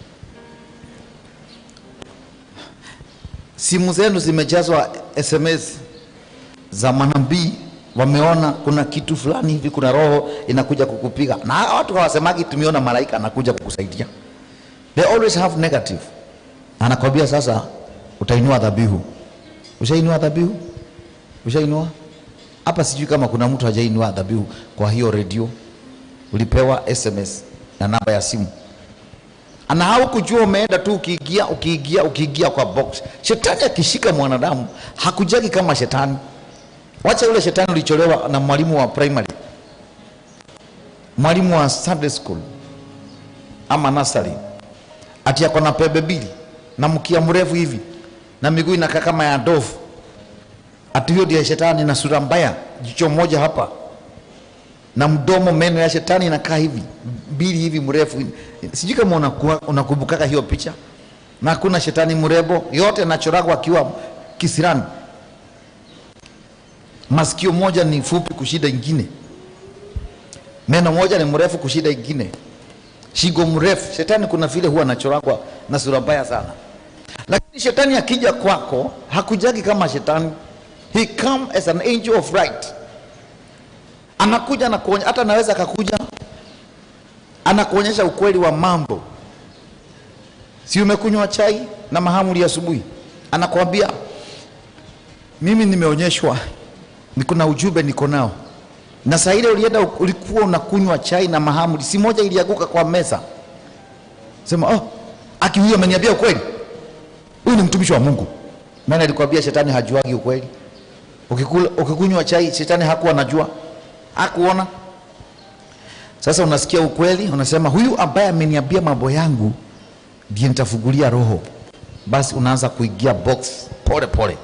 [SPEAKER 1] Simu zenu zimejazwa S M S za manabii, wameona kuna kitu fulani hivi, kuna roho inakuja kukupiga. Na watu hawasemagi tumeona malaika anakuja kukusaidia. They always have negative. Anakwambia sasa utainua dhabihu. Ushainua dhabihu? Ushainua? Hapa sijui kama kuna mtu hajainua dhabihu kwa hiyo radio. Ulipewa S M S na namba ya simu. Ana hau kujua umeenda tu ukiingia ukiingia ukiingia kwa box. Shetani akishika mwanadamu hakujagi kama shetani. Wacha yule shetani ulicholewa na mwalimu wa primary, mwalimu wa Sunday school ama nursery, ati yako na pembe mbili na mkia mrefu hivi na miguu inakaa kama ya ndovu. Ati hiyo ndiye shetani na sura mbaya, jicho moja hapa na mdomo, meno ya shetani inakaa hivi mbili hivi mrefu. Sijui kama unakumbuka hiyo picha. Na kuna shetani mrebo yote anachoragwa akiwa kisirani. Masikio moja ni fupi kushida ingine, meno moja ni mrefu kushida ingine, shingo mrefu. Shetani kuna vile huwa anachoragwa na sura mbaya sana. Lakini shetani akija kwako hakujagi kama shetani. He come as an angel of light. Anakuja na kuonyesha, hata anaweza akakuja anakuonyesha ukweli wa mambo. Si umekunywa chai na mahamri asubuhi, anakuambia mimi nimeonyeshwa niko na ujumbe niko nao. Na saa ile ulienda ulikuwa unakunywa chai na mahamri, si moja ilianguka kwa meza. Sema oh, aki huyo ameniambia ukweli. Huyu ni mtumishi wa Mungu. Maana alikwambia shetani hajuagi ukweli. Ukikula ukikunywa chai shetani hakuwa anajua. Hakuona. Sasa unasikia ukweli, unasema huyu ambaye ameniambia mambo yangu ndiye nitafungulia roho. Basi unaanza kuingia box pole pole.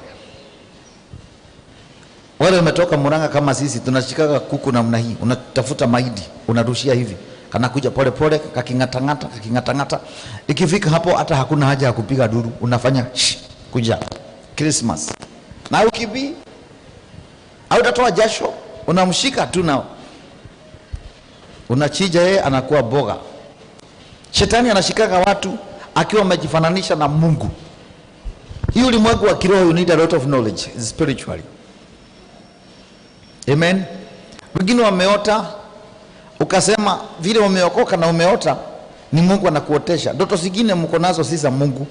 [SPEAKER 1] Wale umetoka Murang'a kama sisi tunashikaga kuku namna hii, unatafuta mahindi, unarushia hivi. Kanakuja pole pole, kakingatangata, kakingatangata. Ikifika hapo hata hakuna haja ya kupiga duru, unafanya shh, kuja Christmas. Na ukibi au utatoa jasho, unamshika tu nao. Unachija yeye anakuwa boga. Shetani anashikaga watu akiwa amejifananisha na Mungu. Hii ulimwengu wa kiroho, you need a lot of knowledge spiritually. Amen. Wengine wameota, ukasema vile umeokoka na umeota ni Mungu anakuotesha. Ndoto zingine mko nazo si za Mungu.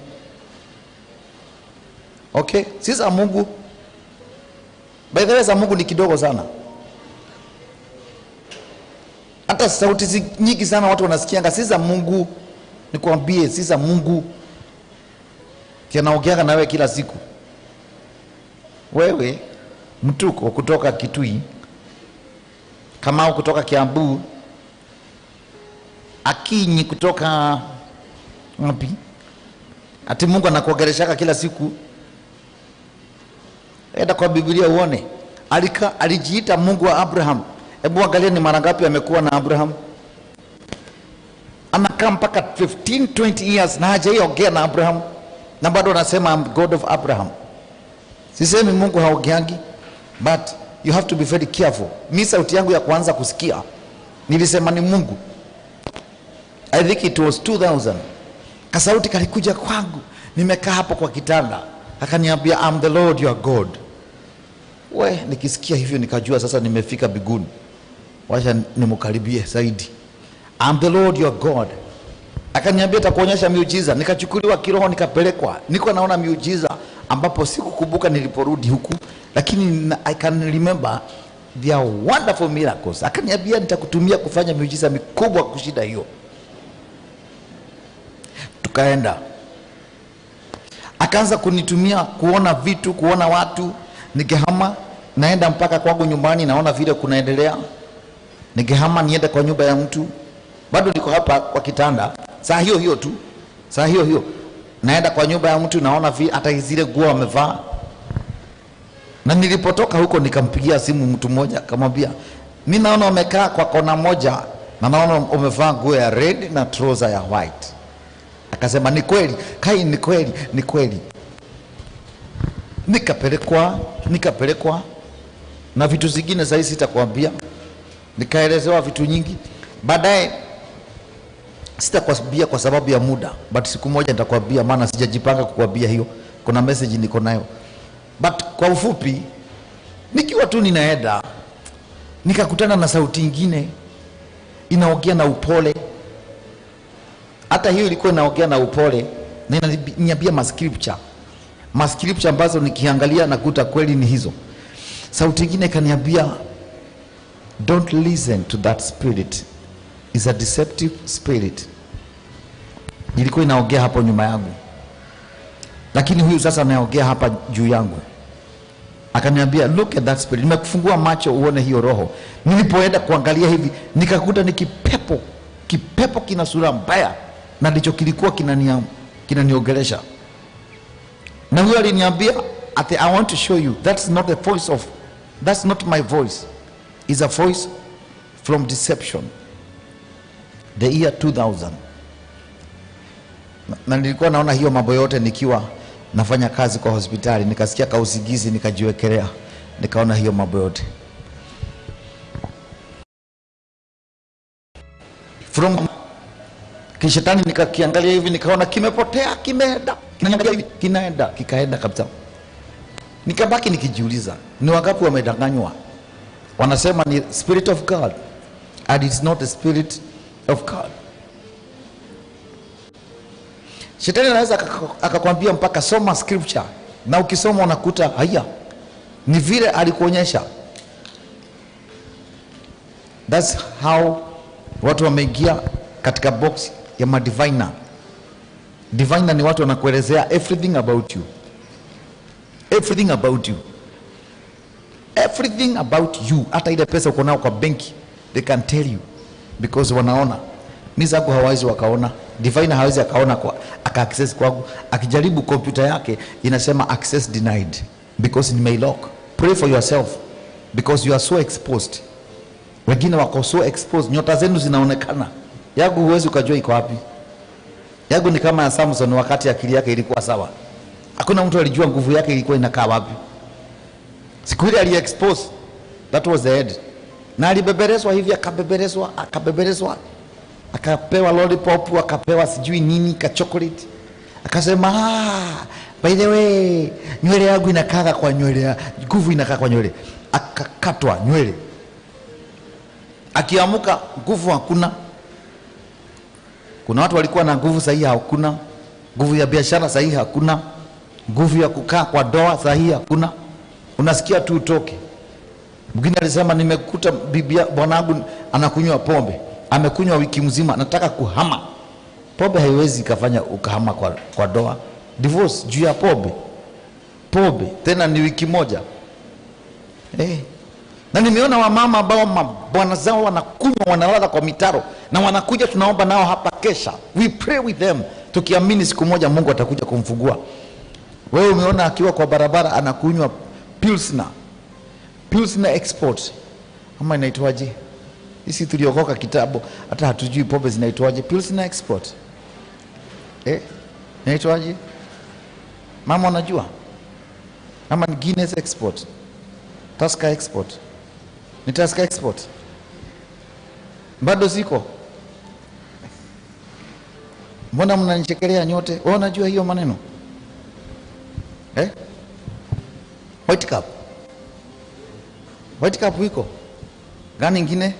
[SPEAKER 1] Okay, si za Mungu. By the way, za Mungu ni kidogo sana. Hata sauti nyingi sana watu wanasikianga si za Mungu. Nikwambie si za Mungu. Kinaongea na wewe kila siku. Wewe mtuko kutoka Kitui, kama kutoka Kiambu, Akinyi kutoka wapi? Ati Mungu anakuongeleshaka kila siku. Enda kwa Biblia uone. Alika alijiita Mungu wa Abraham. Hebu angalia ni mara ngapi amekuwa na Abraham. Anakaa mpaka fifteen twenty years na hajaongea na Abraham. Na bado anasema I'm God of Abraham. Sisemi Mungu haongeangi, but you have to be very careful. Mimi sauti yangu ya kwanza kusikia nilisema ni Mungu. I think it was two thousand. Kasauti kalikuja kwangu. Nimekaa hapo kwa kitanda. Akaniambia I'm the Lord your God. We, nikisikia hivyo nikajua sasa nimefika biguni. Wacha nimkaribie zaidi. I'm the Lord your God. Akaniambia atakuonyesha miujiza. Nikachukuliwa kiroho nikapelekwa. Niko naona miujiza ambapo sikukumbuka niliporudi huku, lakini I can remember there are wonderful miracles. Akaniambia nitakutumia kufanya miujiza mikubwa kushinda hiyo. Tukaenda. Akaanza kunitumia kuona vitu, kuona watu. Nikihama naenda mpaka kwangu nyumbani, naona vile kunaendelea. Nikihama niende kwa nyumba ya mtu, bado niko hapa kwa kitanda. Saa hiyo hiyo tu, saa hiyo hiyo naenda kwa nyumba ya mtu, naona vile hata zile nguo amevaa. Na nilipotoka huko nikampigia simu mtu mmoja, akamwambia mimi naona umekaa kwa kona moja na naona umevaa nguo ya red na trouser ya white. Akasema ni kweli, kai ni kweli, ni kweli. Nikapelekwa, nikapelekwa na vitu zingine sasa sitakwambia. Nikaelezewa vitu nyingi. Baadaye sitakwambia kwa sababu ya muda, but siku moja nitakwambia, maana sijajipanga kukwambia hiyo. Kuna message niko nayo. But kwa ufupi, nikiwa tu ninaenda nikakutana na sauti nyingine inaongea na upole. Hata hiyo ilikuwa inaongea na upole na inaniambia ma scripture. Ma scripture ambazo nikiangalia nakuta kweli ni hizo. Sauti nyingine kaniambia don't listen to that spirit. It's a deceptive spirit. Ilikuwa inaongea hapo nyuma yangu. Lakini huyu sasa anaongea hapa juu yangu. Akaniambia look at that spirit. Nimekufungua macho uone hiyo roho. Nilipoenda kuangalia hivi nikakuta ni kipepo. Kipepo kina sura mbaya na ndicho kilikuwa kinania kinaniongelesha. Na huyo aliniambia ati I want to show you that's not the voice of that's not my voice. It's a voice from deception. The year two thousand. Na nilikuwa naona hiyo mambo yote nikiwa nafanya kazi kwa hospitali. Nikasikia kausigizi nikajiwekelea. Nikaona hiyo mambo yote. From kishetani nikakiangalia hivi nikaona kimepotea, kimeenda. Kinaangalia hivi kinaenda, kikaenda kabisa. Nikabaki nikijiuliza, ni wangapi wamedanganywa? Wanasema ni spirit of God and it's not the spirit of God. Shetani anaweza akakwambia mpaka soma scripture, na ukisoma unakuta haya ni vile alikuonyesha. That's how watu wameingia katika box ya madiviner. Diviner ni watu wanakuelezea everything about you. Everything about you. Everything about you. Hata ile pesa uko nayo kwa benki, they can tell you because wanaona. Mimi zangu hawezi wakaona. Diviner hawezi akaona kwa aka access kwangu. Akijaribu kompyuta yake inasema access denied because ni my lock. Pray for yourself because you are so exposed. Wengine wako so exposed, nyota zenu zinaonekana. Yangu huwezi ukajua iko wapi. Yangu ni kama ya Samson wakati akili yake ilikuwa sawa. Hakuna mtu alijua nguvu yake ilikuwa inakaa wapi. Siku ile ali expose, that was the head. Na alibeberezwa hivi, akabeberezwa, akabeberezwa. Akapewa lollipop, akapewa sijui nini, ka chocolate. Akasema, ah,
[SPEAKER 2] By the way, nywele yangu inakaa kwa nywele, nguvu inakaa kwa nywele. Akakatwa nywele. Akiamuka nguvu hakuna. Kuna watu walikuwa na nguvu sahihi hakuna. Nguvu ya biashara sahihi hakuna. Nguvu ya kukaa kwa doa sahihi hakuna. Unasikia tu utoke. Mwingine alisema nimekuta bibia bwanangu anakunywa pombe. Amekunywa wiki mzima, nataka kuhama. Pombe haiwezi kufanya ukahama kwa kwa doa. Divorce juu ya pombe. Pombe tena ni wiki moja. Eh. Na nimeona wamama ambao bwana zao wanakunywa wanalala kwa mitaro na wanakuja tunaomba nao hapa kesha. We pray with them tukiamini siku moja Mungu atakuja kumfungua. Wewe umeona akiwa kwa barabara anakunywa Pilsner. Pilsner export. Ama inaitwaje? Sisi tuliokoka kitabu hata hatujui pombe zinaitwaje. Pilsner export. Eh? Inaitwaje? Mama unajua? Ama ni Guinness export. Tusker export. Ni Tusker export. Bado ziko. Mbona mnanichekelea nyote? Wewe unajua hiyo maneno? Eh? White cup. White cup iko. Gani ingine?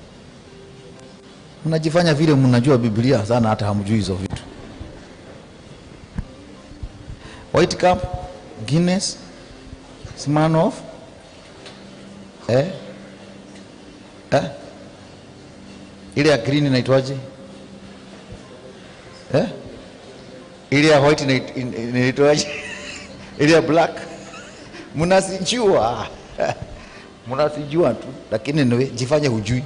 [SPEAKER 2] Mnajifanya vile mnajua Biblia sana hata hamjui hizo vitu. White cup, Guinness, Smirnoff, eh? Eh? Ile ya green inaitwaje? Eh? Ile ya white inaitwaje? Ile ya black? Mnasijua. Mnasijua tu, lakini niwe jifanye hujui.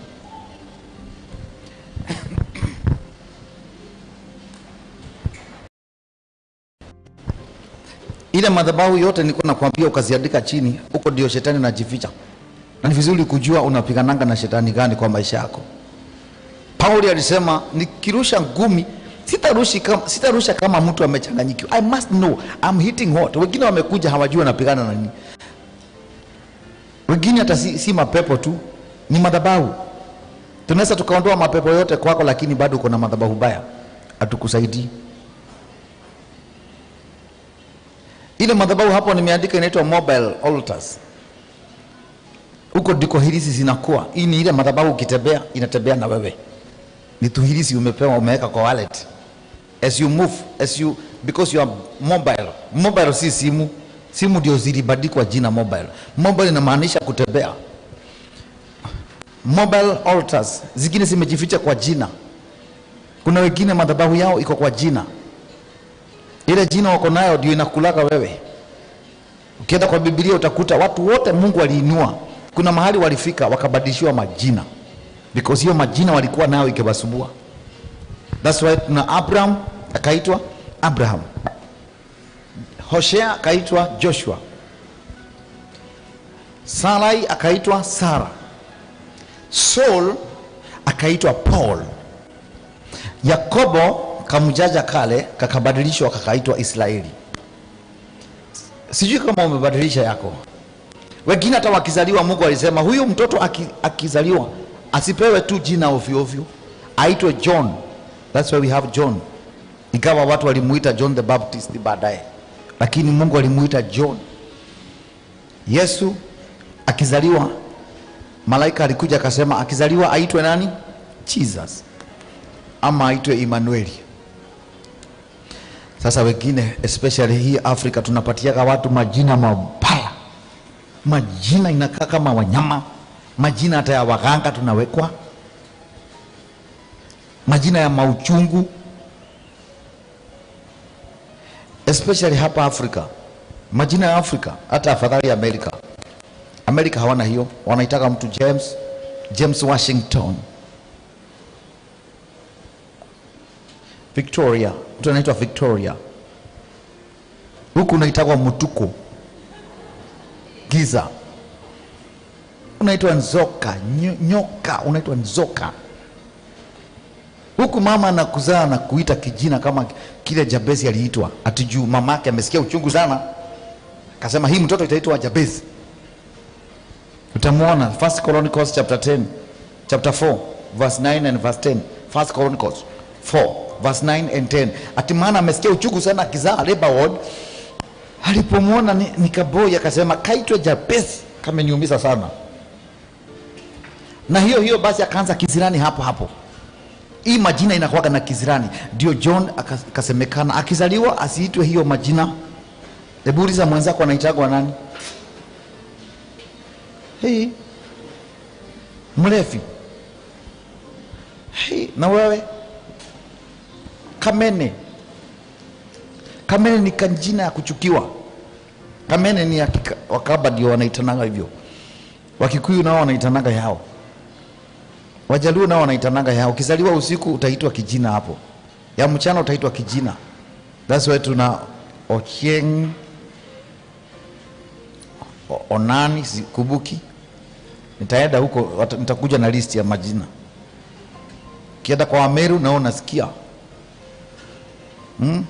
[SPEAKER 2] Ile madhabahu yote nilikuwa nakwambia ukaziandika chini, huko ndio shetani anajificha. Na ni vizuri kujua unapigananga na shetani gani kwa maisha yako. Paulo alisema nikirusha ngumi sitarusha kama sitarusha kama mtu amechanganyikiwa. I must know I'm hitting what. Wengine wamekuja hawajui wanapigana na nini. Wengine hata si, si mapepo tu, ni madhabahu. Tunaweza tukaondoa mapepo yote kwako lakini bado uko na madhabahu baya. Hatukusaidii. Ile madhabahu hapo nimeandika inaitwa mobile altars. Huko ndiko hilisi zinakuwa. Hii ni ile madhabahu ukitembea inatembea na wewe. Ni tu hilisi umepewa umeweka kwa wallet. As you move, as you because you are mobile. Mobile si simu. Simu ndio zilibadikwa jina mobile. Mobile inamaanisha kutembea. Mobile altars zingine zimejificha kwa jina. Kuna wengine madhabahu yao iko kwa jina. Ile jina wako nayo ndio inakulaka wewe. Ukienda kwa Biblia utakuta watu wote Mungu aliinua. Kuna mahali walifika wakabadilishiwa majina. Because hiyo majina walikuwa nayo ikibasumbua. That's why tuna Abraham akaitwa Abraham. Hosea akaitwa Joshua. Sarai akaitwa Sara. Saul akaitwa Paul. Yakobo kamjaja kale kakabadilishwa kakaitwa Israeli. Sijui kama umebadilisha yako. Wengine hata wakizaliwa Mungu alisema huyu mtoto akizaliwa asipewe tu jina ovyo ovyo, aitwe John. That's why we have John. Ikawa watu walimuita John the Baptist baadaye, lakini Mungu alimuita John. Yesu akizaliwa malaika alikuja akasema akizaliwa aitwe nani? Jesus. Ama aitwe Emmanuel. Sasa wengine especially hii Afrika tunapatiaga watu majina mabaya. Majina inakaa kama wanyama. Majina hata ya waganga tunawekwa. Majina ya mauchungu. Especially hapa Afrika. Majina ya Afrika hata afadhali Amerika. Amerika hawana hiyo. Wanaitaka mtu James, James Washington. Victoria, mtu anaitwa Victoria. Huku unaitwa Mutuku. Giza. Unaitwa Nzoka, nyoka, unaitwa Nzoka. Huku mama anakuzaa na kuita kijina kama kile Jabezi aliitwa. Atijuu mamake amesikia uchungu sana. Akasema hii mtoto itaitwa Jabezi. Utamuona First Chronicles chapter ten, chapter four, verse nine and verse ten. First Chronicles four, verse nine and ten. Ati maana amesikia uchungu sana akizaa labor ward. Alipomwona ni, ni kaboi akasema kaitwe Jabesi, kameniumiza sana. Na hiyo hiyo basi akaanza kizirani hapo hapo. Hii majina inakuwaga na kizirani. Ndio John akasemekana akizaliwa asiitwe hiyo majina. Hebu uliza mwenzako anaitagwa nani? Hii mlevi. Hii na wewe Kamene. Kamene ni kanjina ya kuchukiwa. Kamene ni ya Wakaba ndio wanaitanaga hivyo. Wakikuyu nao wanaitanaga yao. Wajaluo nao wanaitanaga yao. Ukizaliwa usiku utaitwa kijina hapo. Ya mchana utaitwa kijina. That's why tuna Ochieng, Onani, Kubuki. Nitaenda huko, nitakuja na list ya majina. Kienda kwa Wameru nao nasikia. Hmm?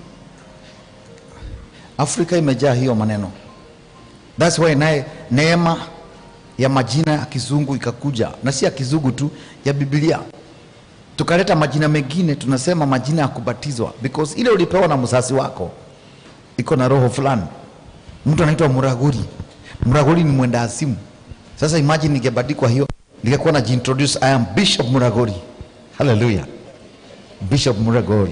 [SPEAKER 2] Afrika imejaa hiyo maneno. That's why naye neema ya majina ya kizungu ikakuja, na si ya kizungu tu, ya Biblia. Tukaleta majina mengine, tunasema majina ya kubatizwa, because ile ulipewa na mzazi wako iko na roho fulani. Mtu anaitwa Muraguri. Muraguri ni mwenda asimu. Sasa imagine ningebadikwa hiyo, ningekuwa na introduce, I am Bishop Muraguri. Hallelujah. Bishop Muraguri.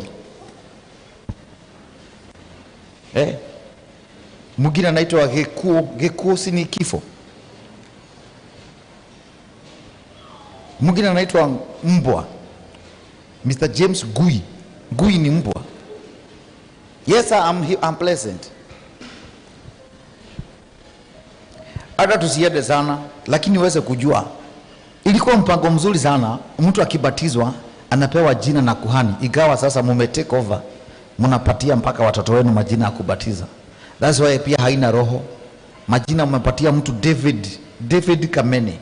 [SPEAKER 2] Eh? Mwingine anaitwa Gekuo. Gekuo si ni kifo. Mwingine anaitwa mbwa. Mister James Gui. Gui ni mbwa. Yes, I'm, I'm pleasant. Hata tusiende sana, lakini uweze kujua ilikuwa mpango mzuri sana. Mtu akibatizwa anapewa jina na kuhani, igawa sasa mume take over, mnapatia mpaka watoto wenu majina ya kubatiza. That's why pia haina roho. Majina mmepatia mtu David, David Kamene.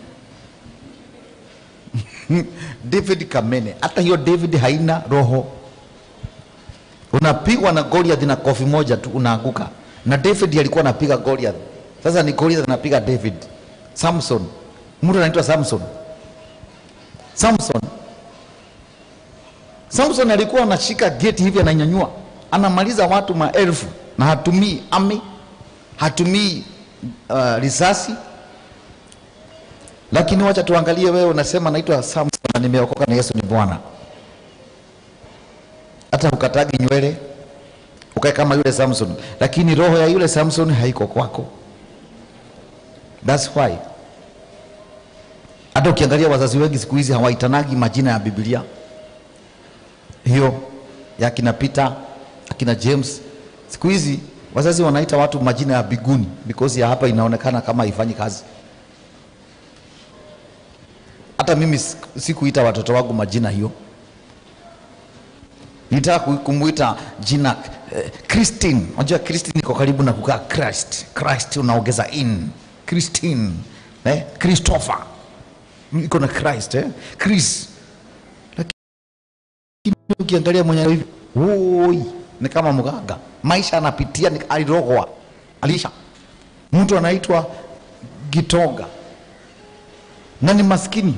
[SPEAKER 2] David Kamene. Hata hiyo David haina roho. Unapigwa na Goliath na kofi moja tu unaanguka. Na David alikuwa anapiga Goliath. Sasa ni Goliath anapiga David. Samson. Mtu anaitwa Samson. Samson. Samson alikuwa anashika gate hivi ananyanyua. Anamaliza watu maelfu na hatumii ami, hatumii uh, risasi. Lakini wacha tuangalie, wewe unasema naitwa Samson na nimeokoka na Yesu ni Bwana. Hata ukatagi nywele ukae kama yule Samson, lakini roho ya yule Samson haiko kwako. That's why hata ukiangalia wazazi wengi siku hizi hawaitanagi majina ya Biblia. Hiyo ya kina Peter, akina James, siku hizi wazazi wanaita watu majina ya biguni, because ya hapa inaonekana kama haifanyi kazi. Hata mimi sikuita watoto wangu majina hiyo. Nitaka kumuita jina eh, Christine. Unajua Christine iko karibu na kukaa Christ. Christ unaongeza in. Christine, eh, Christopher. Iko na Christ, eh? Chris. Lakini ukiangalia mwenye hivi, oi, ni kama mganga. Maisha anapitia ni alirohoa. Alisha. Mtu anaitwa Gitoga. Na ni maskini.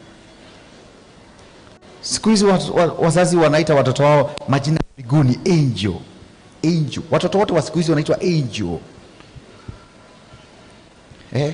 [SPEAKER 2] Siku hizi wazazi wanaita watoto wao majina ya mbinguni, angel. Angel. Watoto wote wa siku hizi wanaitwa angel. Eh?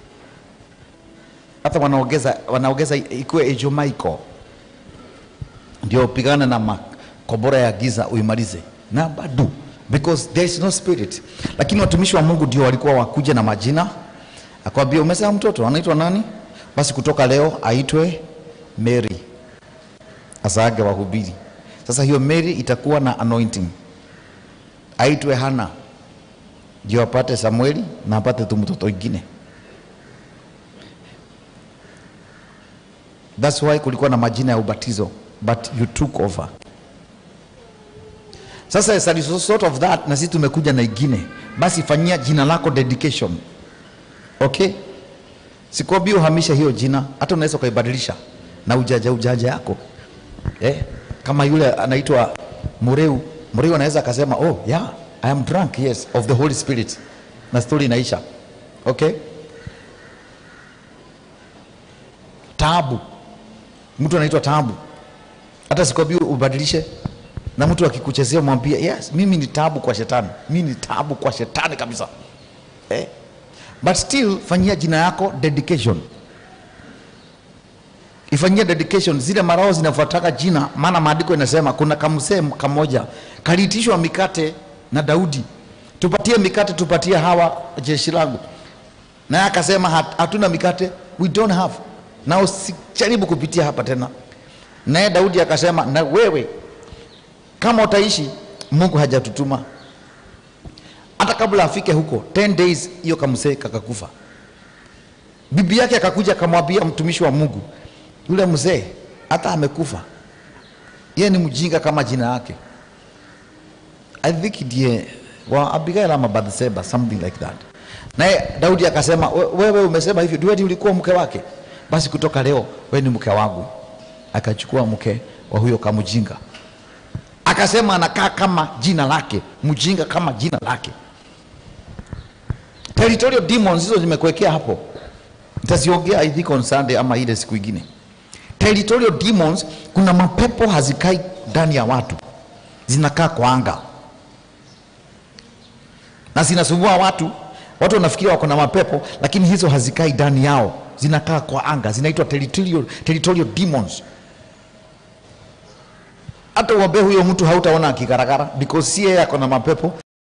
[SPEAKER 2] Hata wanaongeza wanaongeza ikuwe angel Michael. Ndio pigana na makobora ya giza uimalize. Na bado, because there is no spirit. Lakini watumishi wa Mungu ndio walikuwa wakuja na majina. Akwambia umesema mtoto anaitwa nani? Basi kutoka leo aitwe Mary. Asage wahubiri. Sasa hiyo Mary itakuwa na anointing. Aitwe Hana. Ndio apate Samueli na apate tu mtoto mwingine. That's why kulikuwa na majina ya ubatizo, but you took over. Sasa as a result of that, na sisi tumekuja na ingine. Basi fanyia jina lako dedication. Okay? Sikuambi uhamisha hiyo jina, hata unaweza kuibadilisha na ujaja ujaja yako. Eh? Kama yule anaitwa Mureu, Mureu anaweza akasema, "Oh, yeah, I am drunk, yes, of the Holy Spirit." Na story inaisha. Okay? Taabu. Mtu anaitwa Taabu. Hata sikuambi ubadilishe. Na mtu akikuchezea mwambie, yes, mimi ni taabu kwa shetani. Mimi ni taabu kwa shetani kabisa. Eh? But still fanyia jina yako dedication. Ifanyia dedication, zile marao zinafuataka jina, maana maandiko inasema kuna kamsee kamoja kaliitishwa mikate na Daudi. Tupatie mikate, tupatie hawa jeshi langu. Na akasema hatuna mikate, we don't have. Na usijaribu kupitia hapa tena. Naye Daudi akasema, na wewe kama utaishi, Mungu hajatutuma. Hata kabla afike huko ten days hiyo kamsee kakakufa. Bibi yake akakuja akamwambia mtumishi wa Mungu, yule mzee hata amekufa, yeye ni mjinga kama jina yake. I think ndiye wa Abigail ama Bathsheba, something like that. Naye Daudi akasema, wewe umesema hivi, wewe ulikuwa mke wake, basi kutoka leo wewe ni mke wangu. Akachukua mke wa huyo kamjinga, akasema anakaa kama jina lake, mjinga kama jina lake. Territorial demons hizo nimekuwekea hapo, nitaziongea I think on Sunday ama ile siku nyingine. Territorial demons, kuna mapepo hazikai ndani ya watu, zinakaa kwa anga na zinasumbua watu. Watu wanafikiria wako na mapepo, lakini hizo hazikai ndani yao, zinakaa kwa anga, zinaitwa territorial, territorial demons. Hata uombe huyo mtu hautaona akigaragara, because si yeye ako na mapepo,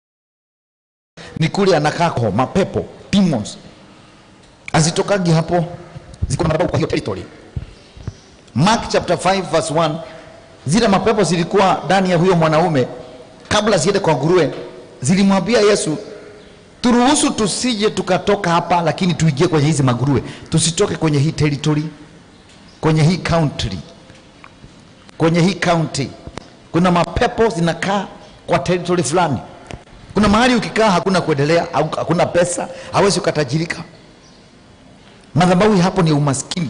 [SPEAKER 2] ni kule anakaa kwa mapepo. Demons azitokagi hapo, ziko na kwa hiyo territory. Mark chapter five verse one, zile mapepo zilikuwa ndani ya huyo mwanaume kabla ziende kwa nguruwe, zilimwambia Yesu, turuhusu tusije tukatoka hapa, lakini tuingie kwenye hizi maguruwe, tusitoke kwenye hii territory, kwenye hii country, kwenye hii county. Kuna mapepo zinakaa kwa territory fulani. Kuna mahali ukikaa hakuna kuendelea, hakuna pesa, hawezi ukatajirika. Madhabahu hapo ni umaskini.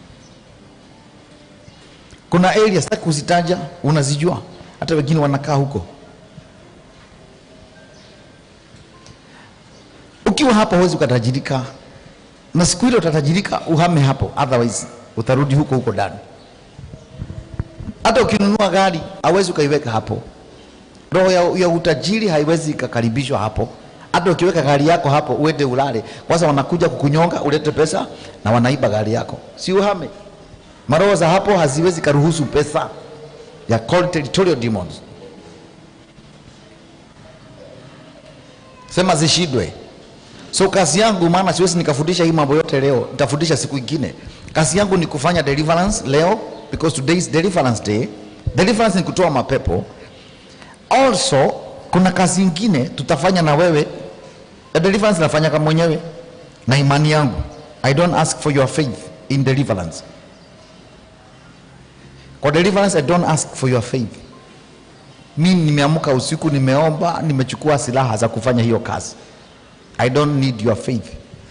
[SPEAKER 2] Kuna area sitaki kuzitaja, unazijua, hata wengine wanakaa huko. Ukiwa hapo huwezi ukatajirika, na siku ile utatajirika uhame hapo, otherwise utarudi huko huko ndani. Hata ukinunua gari hauwezi ukaiweka hapo. Roho ya, ya utajiri haiwezi ikakaribishwa hapo. Hata ukiweka gari yako hapo uende ulale, kwanza wanakuja kukunyonga, ulete pesa na wanaiba gari yako, si uhame. Maroho za hapo haziwezi karuhusu pesa, ya called territorial demons. Sema zishidwe. So kazi yangu, maana siwezi nikafundisha hii mambo yote leo, nitafundisha siku nyingine. Kazi yangu ni kufanya deliverance leo, because today is deliverance day. Deliverance ni kutoa mapepo. Also kuna kazi nyingine tutafanya na wewe. A deliverance nafanya kama mwenyewe na imani yangu. I don't ask for your faith in deliverance. Kwa deliverance I don't ask for your faith. Mimi nimeamka usiku, nimeomba, nimechukua silaha za kufanya hiyo kazi. I don't need your faith.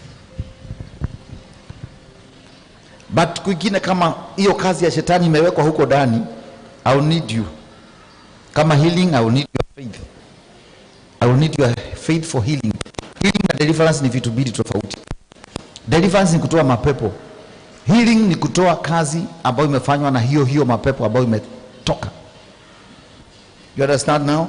[SPEAKER 2] But kwingine kama hiyo kazi ya shetani imewekwa huko ndani, I will need you. Kama healing, I will need your faith. I will need your faith for healing. Healing na deliverance ni vitu mbili tofauti. Deliverance ni kutoa mapepo. Healing ni kutoa kazi ambayo imefanywa na hiyo hiyo mapepo ambayo imetoka. You understand now?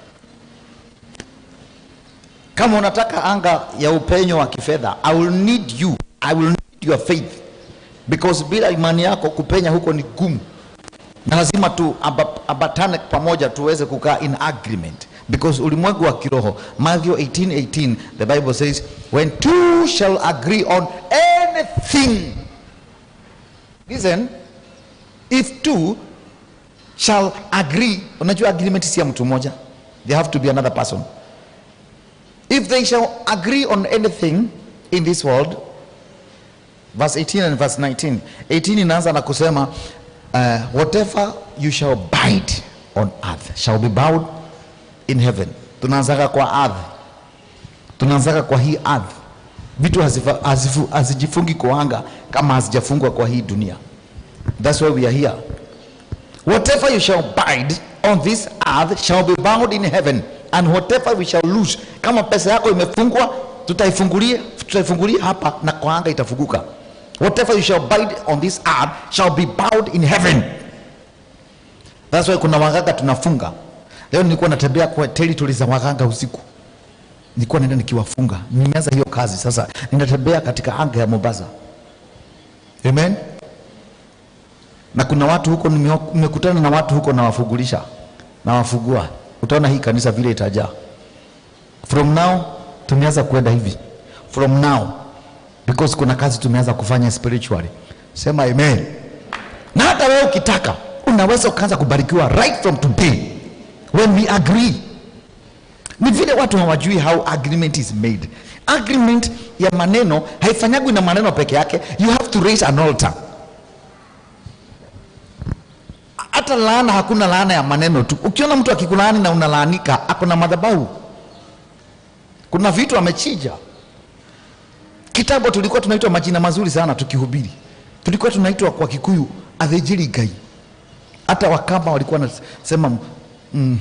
[SPEAKER 2] Kama unataka anga ya upenyo wa kifedha, I will need you. I will need your faith. Because bila imani yako kupenya huko ni gumu. Na lazima tu abatane pamoja tuweze kukaa in agreement. Because ulimwengu wa kiroho, Matthew eighteen eighteen, the Bible says, when two shall agree on anything. Listen, if two shall agree, unajua agreement si ya mtu mmoja. There have to be another person. If they shall agree on anything in this world, verse eighteen and verse nineteen. eighteen inaanza na kusema, uh, whatever you shall bind on earth shall be bound in heaven. Tunaanzaka kwa earth. Tunaanzaka kwa hii earth. Vitu hazijifungi kwa anga kama hazijafungwa kwa hii dunia. That's why we are here. Whatever you shall bind on this earth shall be bound in heaven, and whatever we shall loose, kama pesa yako imefungwa, tutaifungulia, tutaifungulia hapa na kwa anga itafunguka. Whatever you shall bind on this earth shall be bound in heaven. That's why kuna waganga tunafunga. Leo nilikuwa natembea kwa territory za waganga usiku. Nilikuwa naenda nikiwafunga. Nimeanza hiyo kazi sasa. Ninatembea katika anga ya Mombasa. Amen. Na kuna watu huko, nimekutana na watu huko na wafugulisha. Na wafugua. Utaona hii kanisa vile itajaa. From now tumeanza kwenda hivi. From now, because kuna kazi tumeanza kufanya spiritually. Sema amen. Na hata wewe ukitaka unaweza ukaanza kubarikiwa right from today when we agree. Ni vile watu hawajui how agreement is made. Agreement ya maneno haifanyagwi na maneno peke yake. You have to raise an altar. Hata laana, hakuna laana ya maneno tu. Ukiona mtu akikulaani na unalaanika, ako na madhabahu. Kuna vitu amechija. Kitambo tulikuwa tunaitwa majina mazuri sana tukihubiri. Tulikuwa tunaitwa kwa Kikuyu athĩnjĩri Ngai. Hata Wakamba walikuwa wanasema mm,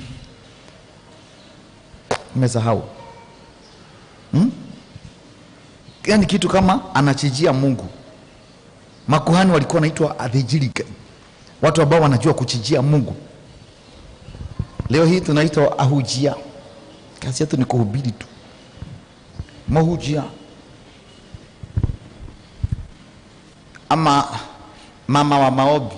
[SPEAKER 2] nimesahau. Hmm? Yaani kitu kama anachijia Mungu. Makuhani walikuwa wanaitwa athĩnjĩri Ngai. Watu ambao wanajua kuchijia Mungu. Leo hii tunaitwa ahujia. Kazi yetu ni kuhubiri tu. Mahujia. Ama mama wa maombi.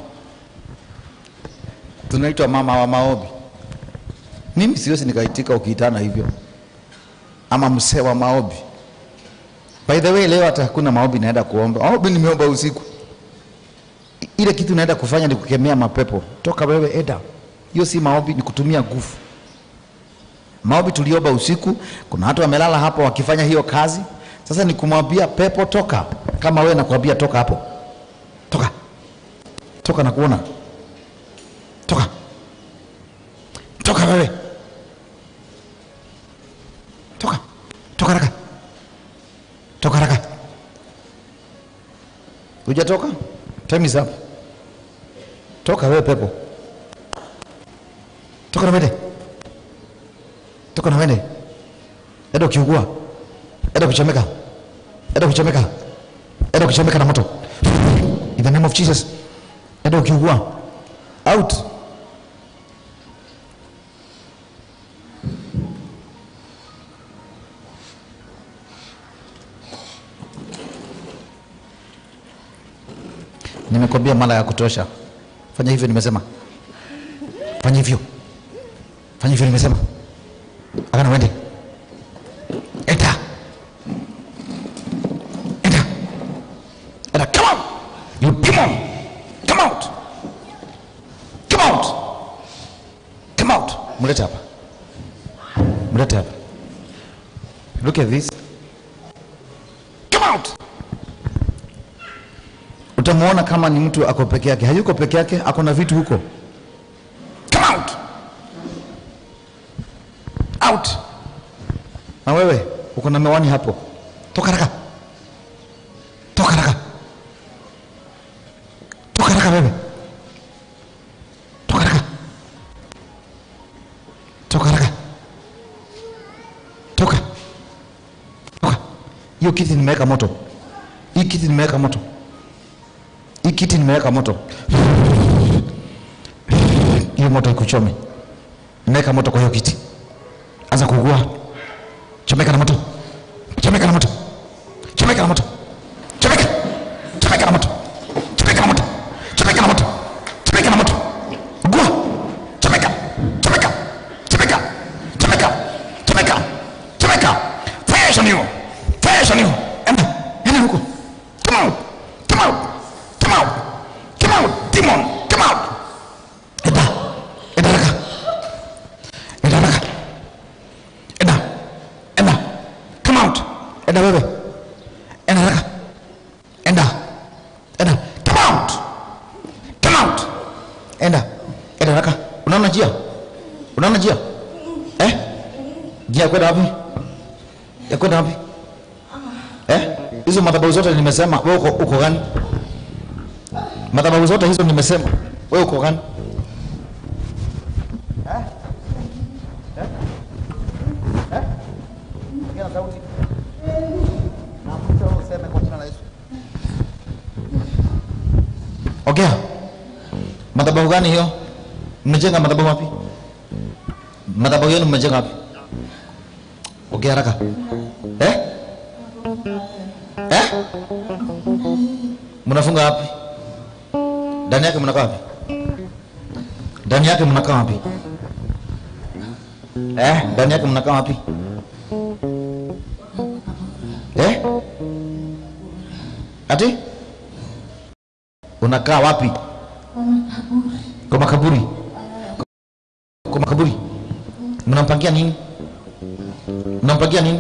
[SPEAKER 2] Tunaitwa mama wa maombi. Mimi siwezi nikaitika ukiitana hivyo. Ama mzee wa maombi. By the way, leo hata hakuna maombi naenda kuomba. Maombi nimeomba usiku. Ile kitu naenda kufanya ni kukemea mapepo. Toka wewe eda. Hiyo si maombi, ni kutumia nguvu. Maombi tuliomba usiku, kuna watu wamelala hapo wakifanya hiyo kazi. Sasa ni kumwambia pepo toka. Kama wewe nakwambia toka hapo. Toka. Toka na kuona. Toka. Toka wewe. Toka. Toka raka. Toka raka. Hujatoka? Time is up. Toka wewe pepo. Toka na wende. Toka na wende. Eda ukiugua. Eda kuchomeka. Eda kuchomeka. Eda kuchomeka na moto. In the name of Jesus. Eda ukiugua. Out. Nimekwambia mara ya kutosha. Fanya hivyo nimesema. Fanya hivyo. Fanya hivyo nimesema. Akana wende. Enter. Enter. Enter. Come on. You demon. Come out. Come out. Come out. Mulete hapa. Mulete hapa. Look at this. Come out. Utamuona kama ni mtu ako peke yake. Hayuko peke yake, ako na vitu huko. Come out. Out. Na wewe uko na mewani hapo. Toka raka. Toka raka. Toka raka wewe. Toka raka. Toka raka. Toka. Toka. Hiyo kiti nimeweka moto. Hii kiti nimeweka moto. Hii kiti nimeweka moto. Hiyo moto ikuchome. Nimeweka moto kwa hiyo kiti. Anza kuugua. Chomeka na moto. Chomeka na moto. Chomeka na moto. Chomeka. Chomeka na moto. Chomeka na moto. Chomeka na moto. Chomeka na moto. Ugua. Chomeka. Chomeka. Chomeka. Chomeka. Chomeka. Chomeka. Fire on you. Fire on you. Enda. Enda huko. Come out. Come out. Come out. Come out. Demon. Come out. Enda. Enda raka. Enda raka. Enda. Enda. Come out. Enda wewe. Enda raka. Enda. Enda. Come out. Come out. Enda. Enda raka. Unaona njia? Unaona njia? Eh? Njia kwenda wapi? Ya kwenda wapi? Eh? Hizo madhabahu zote nimesema, wewe uko uko gani? Madhabahu zote hizo nimesema, wewe uko gani? Eh? Eh? Eh? Ongea na sauti. Na mtu useme kwa jina la Yesu. Ongea. Madhabahu gani hiyo? Mmejenga madhabahu wapi? Madhabahu yenu mmejenga wapi? Ongea haraka. Eh? Eh? Mnafunga wapi? Ndani yake mnakaa wapi? Ndani yake mnakaa wapi? Eh? Ndani yake mnakaa wapi? Eh? Ati? Unakaa wapi? Kwa makaburi. Kwa makaburi. Mnampangia nini? Mnampangia nini?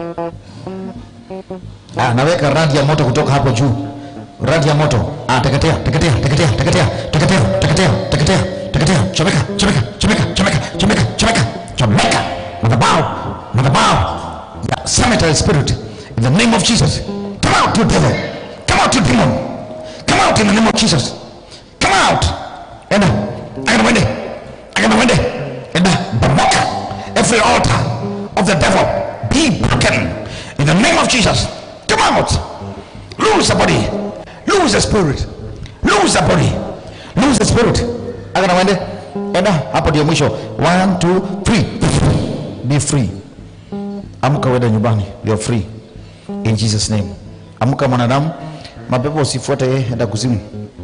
[SPEAKER 2] Ah, naweka radi ya moto kutoka hapo juu. Radi ya moto. Ah, teketea, teketea, teketea, teketea, teketea, teketea, teketea, teketea. Chomeka, chomeka, chomeka, chomeka, chomeka, chomeka, chomeka. Madhabahu, madhabahu. Yeah, cemetery spirit. In the name of Jesus. Come out, you devil. Come out, you demon. Come out in the name of Jesus. Come out. Enda. I got windy. I got windy. Enda. Bomoka. Every altar of the devil be broken in the name of Jesus. Come out. Lose the body. Lose the spirit. Lose the body. Lose the spirit. I got windy. Enda. Hapo ndio mwisho. One, two, three. Be free. Amka wenda nyumbani. You're free. In Jesus name. Amka mwanadamu. Mapepo usifuate yeye, enda kuzimu.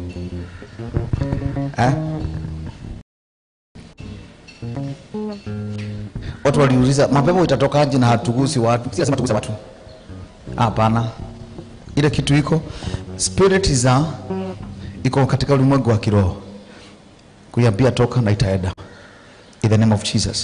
[SPEAKER 2] Eh? Watu waliuliza mapepo itatokaje na hatugusi watu? Si lazima tugusa watu. Hapana. Ile kitu iko spirit za iko katika ulimwengu wa kiroho. Kuiambia toka na itaenda. In the name of Jesus.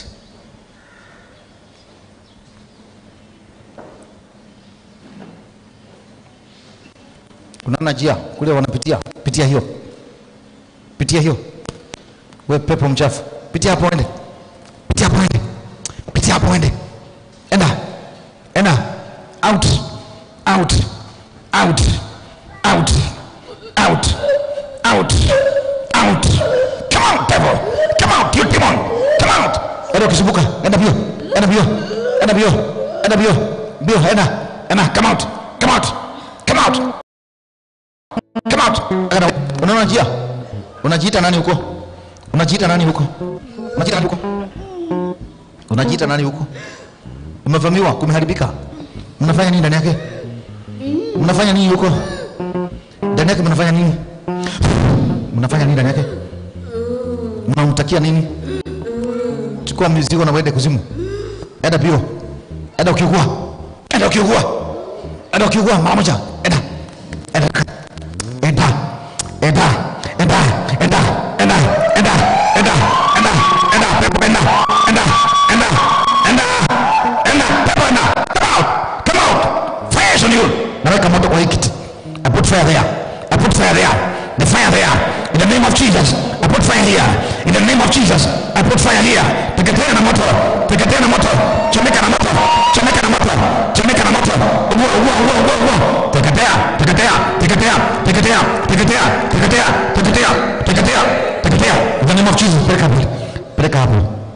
[SPEAKER 2] Unaona njia kule wanapitia, pitia hiyo. Pitia hiyo. Wewe pepo mchafu, pitia hapo ende. Pitia hapo ende. Pitia hapo ende. Enda. Enda. Out. Out. Out. Out. Out. Out. Out. Come out, devil. Come out, you demon. Come out. Enda ukisumbuka, enda bio. Enda bio. Enda bio. Enda bio. Bio, enda. Enda, come out. Come out. Come out. Come out. Unaona njia? Unajiita nani huko? Unajiita nani huko? Unajiita nani huko? Unajiita nani huko? Umevamiwa, kumeharibika. Mnafanya nini ndani yake? Mnafanya nini huko? Ndani yake mnafanya nini? Mnafanya nini ndani yake? Mnamtakia nini? Chukua mizigo na uende kuzimu. Enda bio. Enda ukiugua. Enda ukiugua. Enda ukiugua mara moja. Enda. Enda. Enda, enda, enda, enda, enda, enda, enda, enda, enda, pepo enda, enda, enda, enda, enda, pepo enda, come out, come out, fire on you. Naweka moto kwa hiki. I put fire there, I put fire there, the fire there, in the name of Jesus. I put fire here, in the name of Jesus. I put fire here. Teketea na moto, teketea na moto, chomeka na moto, chomeka na moto, chomeka na moto. Uwa, uwa, uwa, uwa, uwa. Teketea, teketea, teketea, teketea, teketea, teketea, teketea, teketea, teketea. In the name of Jesus, break up, break up.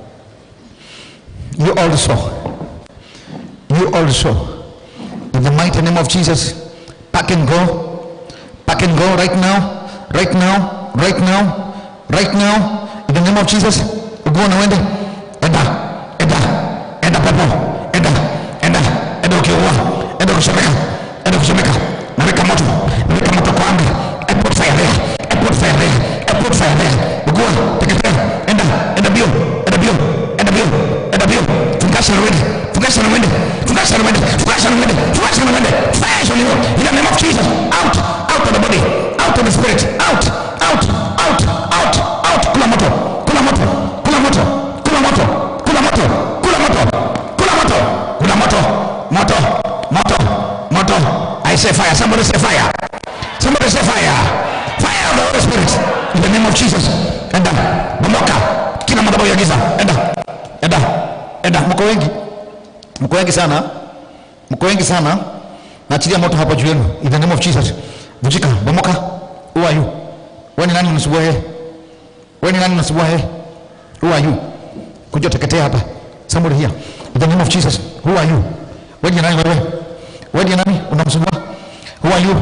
[SPEAKER 2] You also, you also, in the mighty name of Jesus, pack and go, pack and go right now, right now, right now, right now. In the name of Jesus, go on wende, enda, enda, enda pepo, enda, enda, enda ukiua, enda kushomeka, enda kushomeka. Naweka moto, naweka moto kwa anga. I put fire there, I put fire there, I put fire there. Go on, teketea, enda, enda bio, enda bio, enda bio, enda bio. Fungasha na wende, fungasha na wende, fungasha na wende, fungasha na wende, fungasha na wende. Fire on you, in the name of Jesus. Out, out of the body, out of the spirit, out, out, out, out, out. Kula moto, kula moto, kula moto, kula moto, kula moto, kula moto, kula moto, kula moto, moto, moto, moto. I say fire. Somebody say fire. Somebody say fire. Fire of the Holy Spirit. In the name of Jesus. Enda. Bomoka. Kila madhabahu ya giza. Enda. Enda. Enda. Mko wengi. Mko wengi sana. Mko wengi sana. Naachilia moto hapa juu yenu. In the name of Jesus. Vujika. Bomoka. Who are you? Wewe ni nani unasumbua yeye? Wewe ni nani unasumbua yeye? Who are you? Kuja teketea hapa. Somebody here. In the name of Jesus. Who are you? Wewe ni nani wewe? Wewe ni nani unamsumbua? Who are you?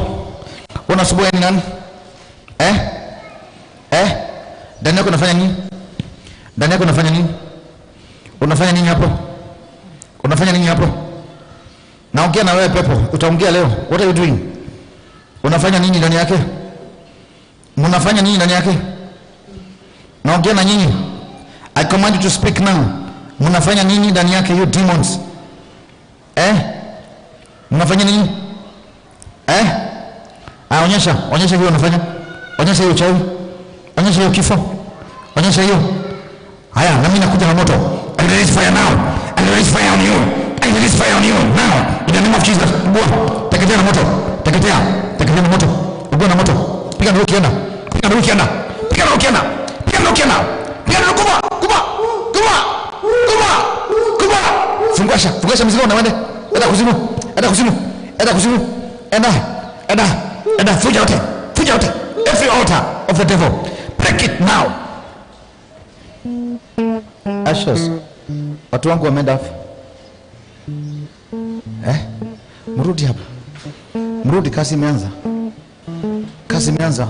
[SPEAKER 2] Unasumbua ni nani? Eh? Eh? Ndani yako unafanya nini? Ndani yako unafanya nini? Unafanya nini hapo? Unafanya nini hapo? Naongea na wewe pepo, utaongea leo. What are you doing? Unafanya nini ndani yake? Mnafanya nini ndani yake? Naongea na nyinyi. I command you to speak now. Mnafanya nini ndani yake, you demons? Eh? Mnafanya nini? Eh? Ah, onyesha, onyesha hiyo unafanya. Onyesha hiyo chawi. Onyesha hiyo kifo. Onyesha hiyo. Haya, na mimi nakuja na moto. I release fire now. I release fire on you. I release fire on you now. In the name of Jesus. Bua, teketea na moto. Teketea. Teketea na moto. Bua na moto. Piga ndio kienda. Piga ndio kienda. Piga ndio kienda. Piga ndio kienda. Piga ndio kuba. Kuba. Kuba. Kuba. Kuba. Fungasha. Fungasha mzigo na wende. Enda kuzimu. Enda kuzimu. Enda kuzimu. Enda. Enda. Enda fuja yote. Fuja yote. Every altar of the devil. Break it now. Ashes. Watu wangu wameenda hapo. Eh? Mrudi hapa. Mrudi, kazi imeanza. Kazi imeanza.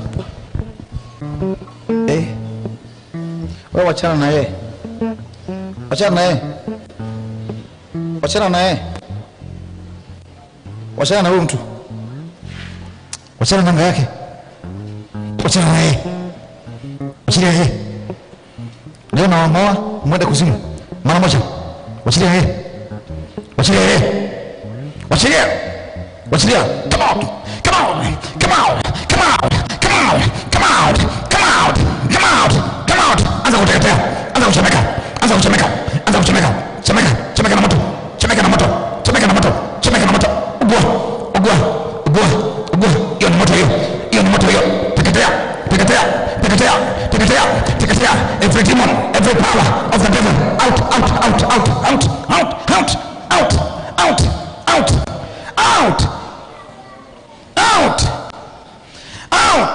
[SPEAKER 2] Eh? Wewe wachana na yeye. Wachana na yeye. Wachana na yeye. Wachana na huyo mtu. Wachana na nanga yake. Wachana na yeye. Wachana na yeye. Leo na wamoa mwende kuzimu. Mara moja. Wachana na yeye. Wachana na yeye. Wachilia, wachilia, come out, come out, come out, come out, come out, come out, come out, come out, come out. Anza kuteketea, anza kuchomeka, anza kuchomeka, anza kuchomeka, chomeka, chomeka na moto, chomeka na moto, chomeka na moto, chomeka na moto. Ugua, ugua, ugua, ugua. Hiyo ni moto hiyo, hiyo ni moto hiyo. Teketea, teketea, teketea, teketea, teketea. Every demon, every power of the devil, out, out, out, out, out, out, out, out, out. Out! Out! Out! Out!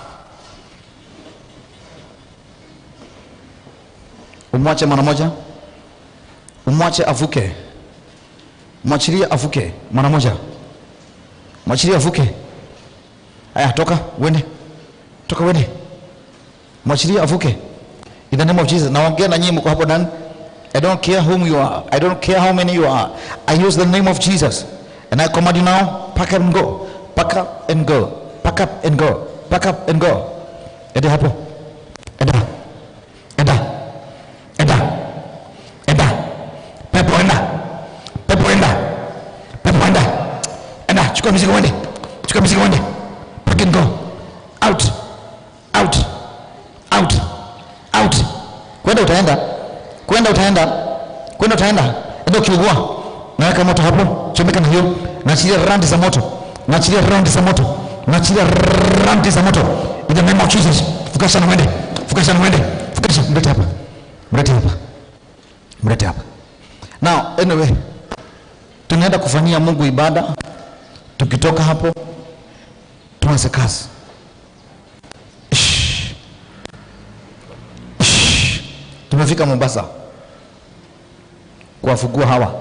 [SPEAKER 2] Umwache mara moja. Umwache avuke. Mwachilie avuke mara moja. Mwachilie avuke. Haya, toka, wende. Toka wende. Mwachilie avuke. In the name of Jesus. Naongea na nyinyi mko hapo ndani. I don't care whom you are. I don't care how many you are. I use the name of Jesus. And I command you now, pack up and go. Pack up and go. Pack up and go. Pack up and go. Eda hapo. Eda. Eda. Eda. Eda. Pepo enda. Pepo enda. Pepo enda. Enda. Chukua mizigo wende. Chukua mizigo wende. Pack and go. Out. Out. Out. Out. Kwenda utaenda. Kwenda utaenda. Kwenda utaenda. Ndio kiugua. Naweka moto hapo. Chomeka na hiyo. Naachilia randi za moto. Naachilia randi za moto. Naachilia randi za moto. In the name of Jesus. Fukasha na mwende. Fukasha na mwende. Fukasha. Mlete hapa. Mlete hapa. Mlete hapa. Now, anyway. Tunaenda kufanyia Mungu ibada. Tukitoka hapo tuanze kazi. Shh. Shh. Tumefika Mombasa kuwafugua hawa.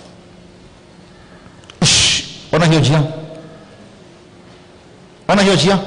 [SPEAKER 2] Shh. Ona hiyo njia. Ona hiyo njia.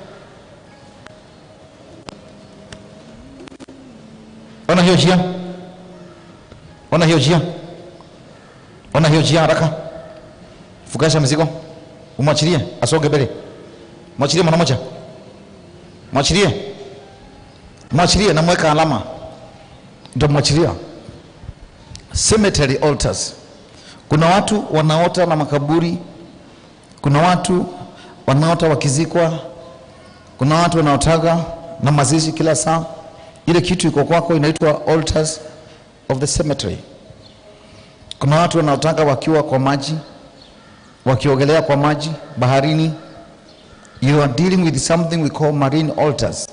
[SPEAKER 2] Ona hiyo njia. Ona hiyo njia. Ona hiyo njia haraka. Fukasha mzigo. Umwachilie asoge mbele. Mwachilie mara moja. Mwachilie. Mwachilie na mweka alama. Ndio mwachilia. Cemetery altars. Kuna watu wanaota na makaburi. Kuna watu wanaota wakizikwa. Kuna watu wanaotaga na mazishi kila saa. Ile kitu iko kwako inaitwa altars of the cemetery. Kuna watu wanaotaka wakiwa kwa maji, wakiogelea kwa maji baharini. You are dealing with something we call marine altars.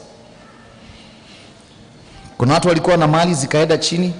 [SPEAKER 2] Kuna watu walikuwa na mali zikaenda chini.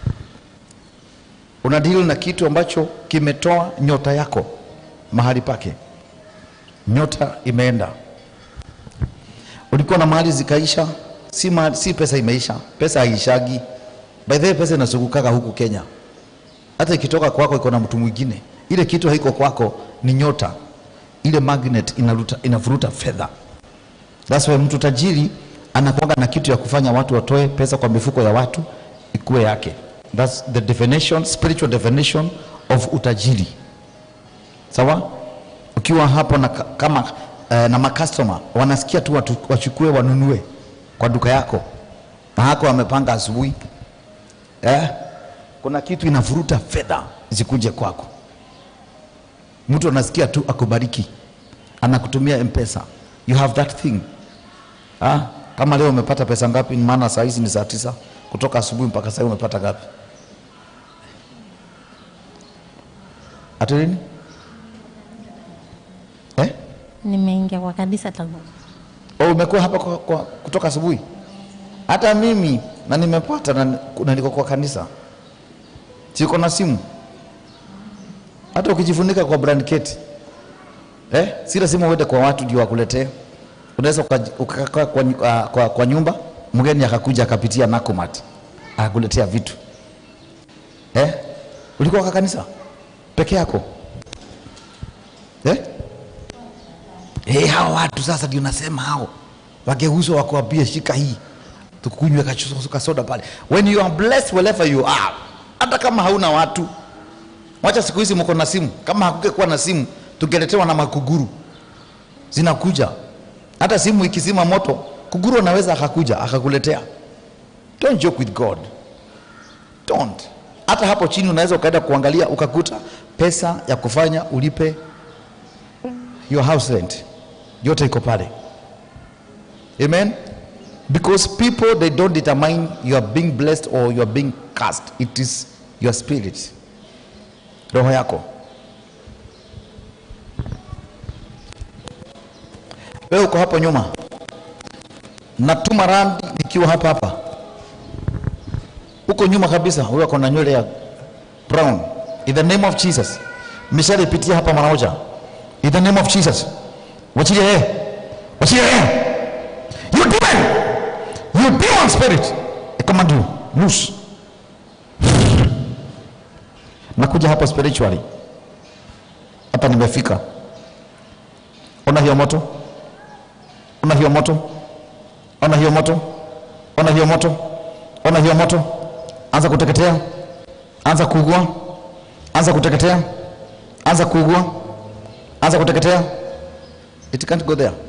[SPEAKER 2] Unadeal na kitu ambacho kimetoa nyota yako mahali pake. Nyota imeenda. Ulikuwa na mali zikaisha, si mali, si pesa imeisha. Pesa haishagi. By the way, pesa inazunguka huku Kenya. Hata ikitoka kwako iko na mtu mwingine. Ile kitu haiko kwako ni nyota. Ile magnet inaruta, inavuruta fedha. That's why mtu tajiri anakuanga na kitu ya kufanya watu watoe pesa kwa mifuko ya watu achukue yake. That's the definition, spiritual definition of utajiri. Sawa? Ukiwa hapo na kama eh, na makastoma wanasikia tu watu, wachukue wanunue kwa duka yako na hako wamepanga asubuhi, eh, kuna kitu inavuruta fedha zikuje kwako. Mtu anasikia tu akubariki, anakutumia M-Pesa. You have that thing. Ah, kama leo umepata pesa ngapi? Maana saa hizi ni saa tisa, kutoka asubuhi mpaka sasa umepata ngapi? Ati nini? Eh?
[SPEAKER 3] Nimeingia kwa kanisa tangu.
[SPEAKER 2] Oh, umekuwa hapa kwa, kwa, kutoka asubuhi? Hata mimi na nimepata na, na niko kwa kanisa. Siko na simu. Hata ukijifunika kwa blanketi. Eh? Si lazima uende kwa watu ndio wakuletee. Unaweza ukakaa kwa, kwa, kwa, kwa nyumba, mgeni akakuja akapitia Nakumatt, akakuletea vitu. Eh? Ulikuwa kwa kanisa peke yako? Eh? Eh, hao watu sasa ndio nasema hao. Wageuzwa wakuambia shika hii. Tukunywe kachuka soda pale. When you are blessed wherever you are. Hata kama hauna watu. Wacha siku hizi mko na simu. Kama hakungekuwa na simu, tungeletewa na makuguru. Zinakuja. Hata simu ikizima moto, kuguru anaweza akakuja akakuletea. Don't joke with God. Don't. Hata hapo chini unaweza ukaenda kuangalia ukakuta pesa ya kufanya ulipe your house rent. Yote iko pale. Amen. Because people, they don't determine you are being blessed or you are being cursed. It is your spirit. Roho yako. Wewe uko hapo nyuma. Natuma randi nikiwa hapa hapa. Uko nyuma kabisa, wewe uko na nywele ya brown. In the name of Jesus. Mishale pitia hapa mara moja. In the name of Jesus. Wachilia yeye. Wachilia yeye. You demon. You demon spirit. I command you. Loose. Nakuja hapa spiritually. Hapa nimefika. Ona hiyo moto. Ona hiyo moto. Ona hiyo moto. Ona hiyo moto. Ona hiyo moto. Anza kuteketea. Anza kuugua. Anza kuteketea. Anza kuugua. Anza kuteketea. It can't go there.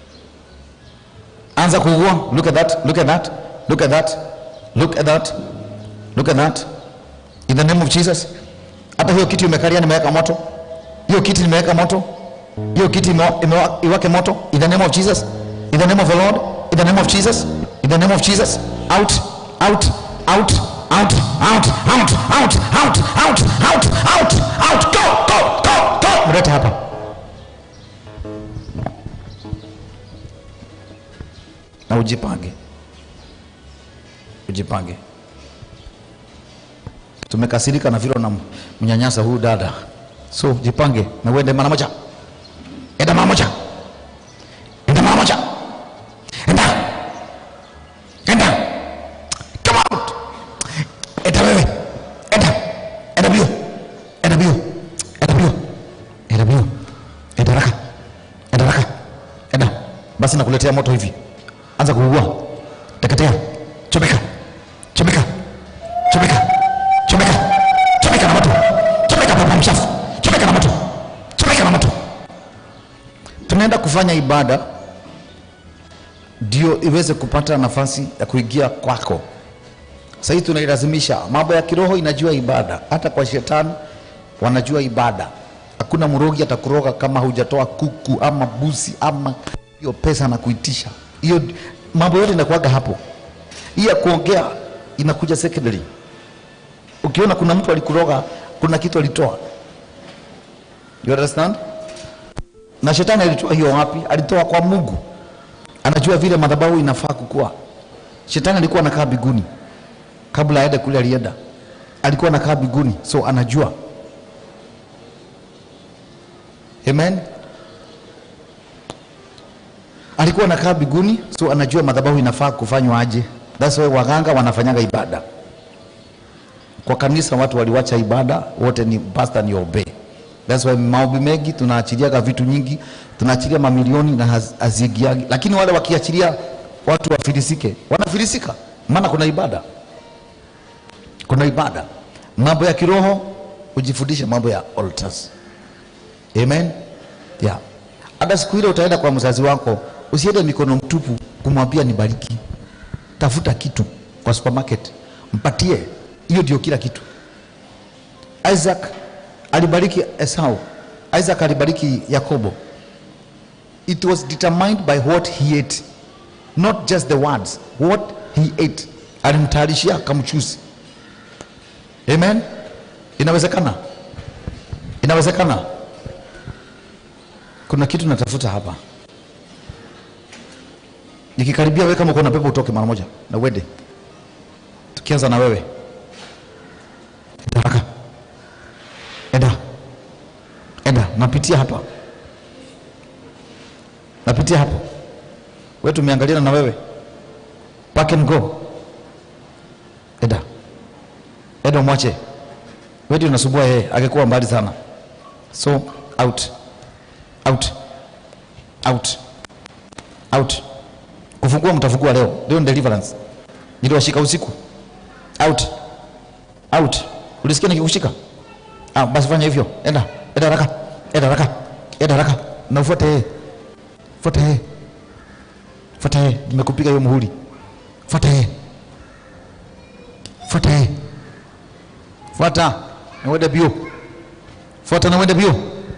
[SPEAKER 2] Anza kuugua. Look at that. Look at that. Look at that. Look at that. Look at that. In the name of Jesus. Hata hiyo kiti umekalia nimeweka moto. Hiyo kiti nimeweka moto. Hiyo kiti iwake moto. In the name of Jesus. In the name of the Lord. In the name of Jesus. In the name of Jesus. Out. Out. Out. Out. Out. Out. Out. Out. Out. Out. Out. Out. Go. Go. Go. Go. Mlete hapa. Na ujipange. Ujipange. Tumekasirika na vile na mnyanyasa huyu dada. So jipange na uende mara moja. Enda mara moja. Enda mara moja. Enda. Enda. Come out. Enda wewe. Enda. Enda bio. Enda bio. Enda bio. Enda bio. Enda raka. Enda raka. Enda. Basi nakuletea moto hivi. Anza kuugua. Teketea. Chomeka. Chomeka. Chomeka. Chomeka. Chomeka na moto. Chomeka baba mchafu. Chomeka na moto. Chomeka na moto. Tunaenda kufanya ibada ndio iweze kupata nafasi ya kuingia kwako. Sasa hivi tunailazimisha. Mambo ya kiroho inajua ibada. Hata kwa shetani wanajua ibada. Hakuna mrogi atakuroga kama hujatoa kuku ama busi ama hiyo pesa na kuitisha. Hiyo mambo yote inakuaga hapo. Hii ya kuongea inakuja secondary. Ukiona kuna mtu alikuroga, kuna kitu alitoa. You understand? Na shetani alitoa hiyo wapi? Alitoa kwa Mungu. Anajua vile madhabahu inafaa kukua. Shetani alikuwa anakaa biguni. Kabla aende kule alienda. Alikuwa anakaa biguni, so anajua. Amen. Alikuwa anakaa biguni, so anajua madhabahu inafaa kufanywa aje. That's why waganga wanafanyanga ibada. Kwa kanisa watu waliwacha ibada, wote ni pastor ni obey. That's why maombi mengi tunaachilia vitu nyingi, tunaachilia mamilioni na hazigiagi. Lakini wale wakiachilia watu wafilisike, wanafilisika maana kuna ibada. Kuna ibada, mambo ya kiroho, ujifundishe mambo ya altars. Amen. Yeah. Hata siku ile utaenda kwa mzazi wako, usiende mikono mtupu kumwambia nibariki. Tafuta kitu kwa supermarket, mpatie. Hiyo ndio kila kitu. Isaac alibariki Esau. Isaac alibariki Yakobo. It was determined by what he ate, not just the words, what he ate. Alimtayarishia kamchuzi. Amen. Inawezekana. Inawezekana. Kuna kitu natafuta hapa. Nikikaribia wewe, kama uko na pepo utoke mara moja na uende. Tukianza na wewe. Haraka. Enda. Enda, napitia hapa. Napitia hapo. Wewe tumeangaliana na wewe. Pack and go. Enda. Enda mwache. Wewe ndio unasumbua yeye, angekuwa mbali sana. So out. Out. Out. Out. Kufungua mtafungua leo. Leo ni deliverance. Niliwashika usiku. Out. Out. Ulisikia nikikushika? Ah, basi fanya hivyo. Enda. Enda haraka. Enda haraka. Enda haraka. Na ufuate yeye. Fuata yeye. Fuata yeye. Nimekupiga hiyo muhuri. Fuata yeye. Fuata yeye. Fuata. Na uende bio. Fuata na uende bio.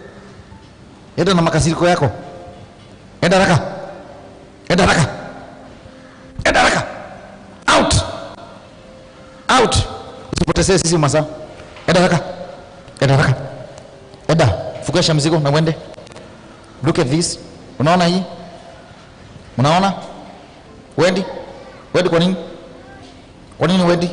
[SPEAKER 2] Enda na makasiriko yako. Enda haraka. Enda haraka. Enda haraka. Out. Out. Usipotezee sisi masaa. Enda haraka. Enda haraka. Enda. Fukisha mzigo na uende. Look at this. Unaona hii? Unaona? Wendi? Wendi kwa nini? Kwa nini wendi?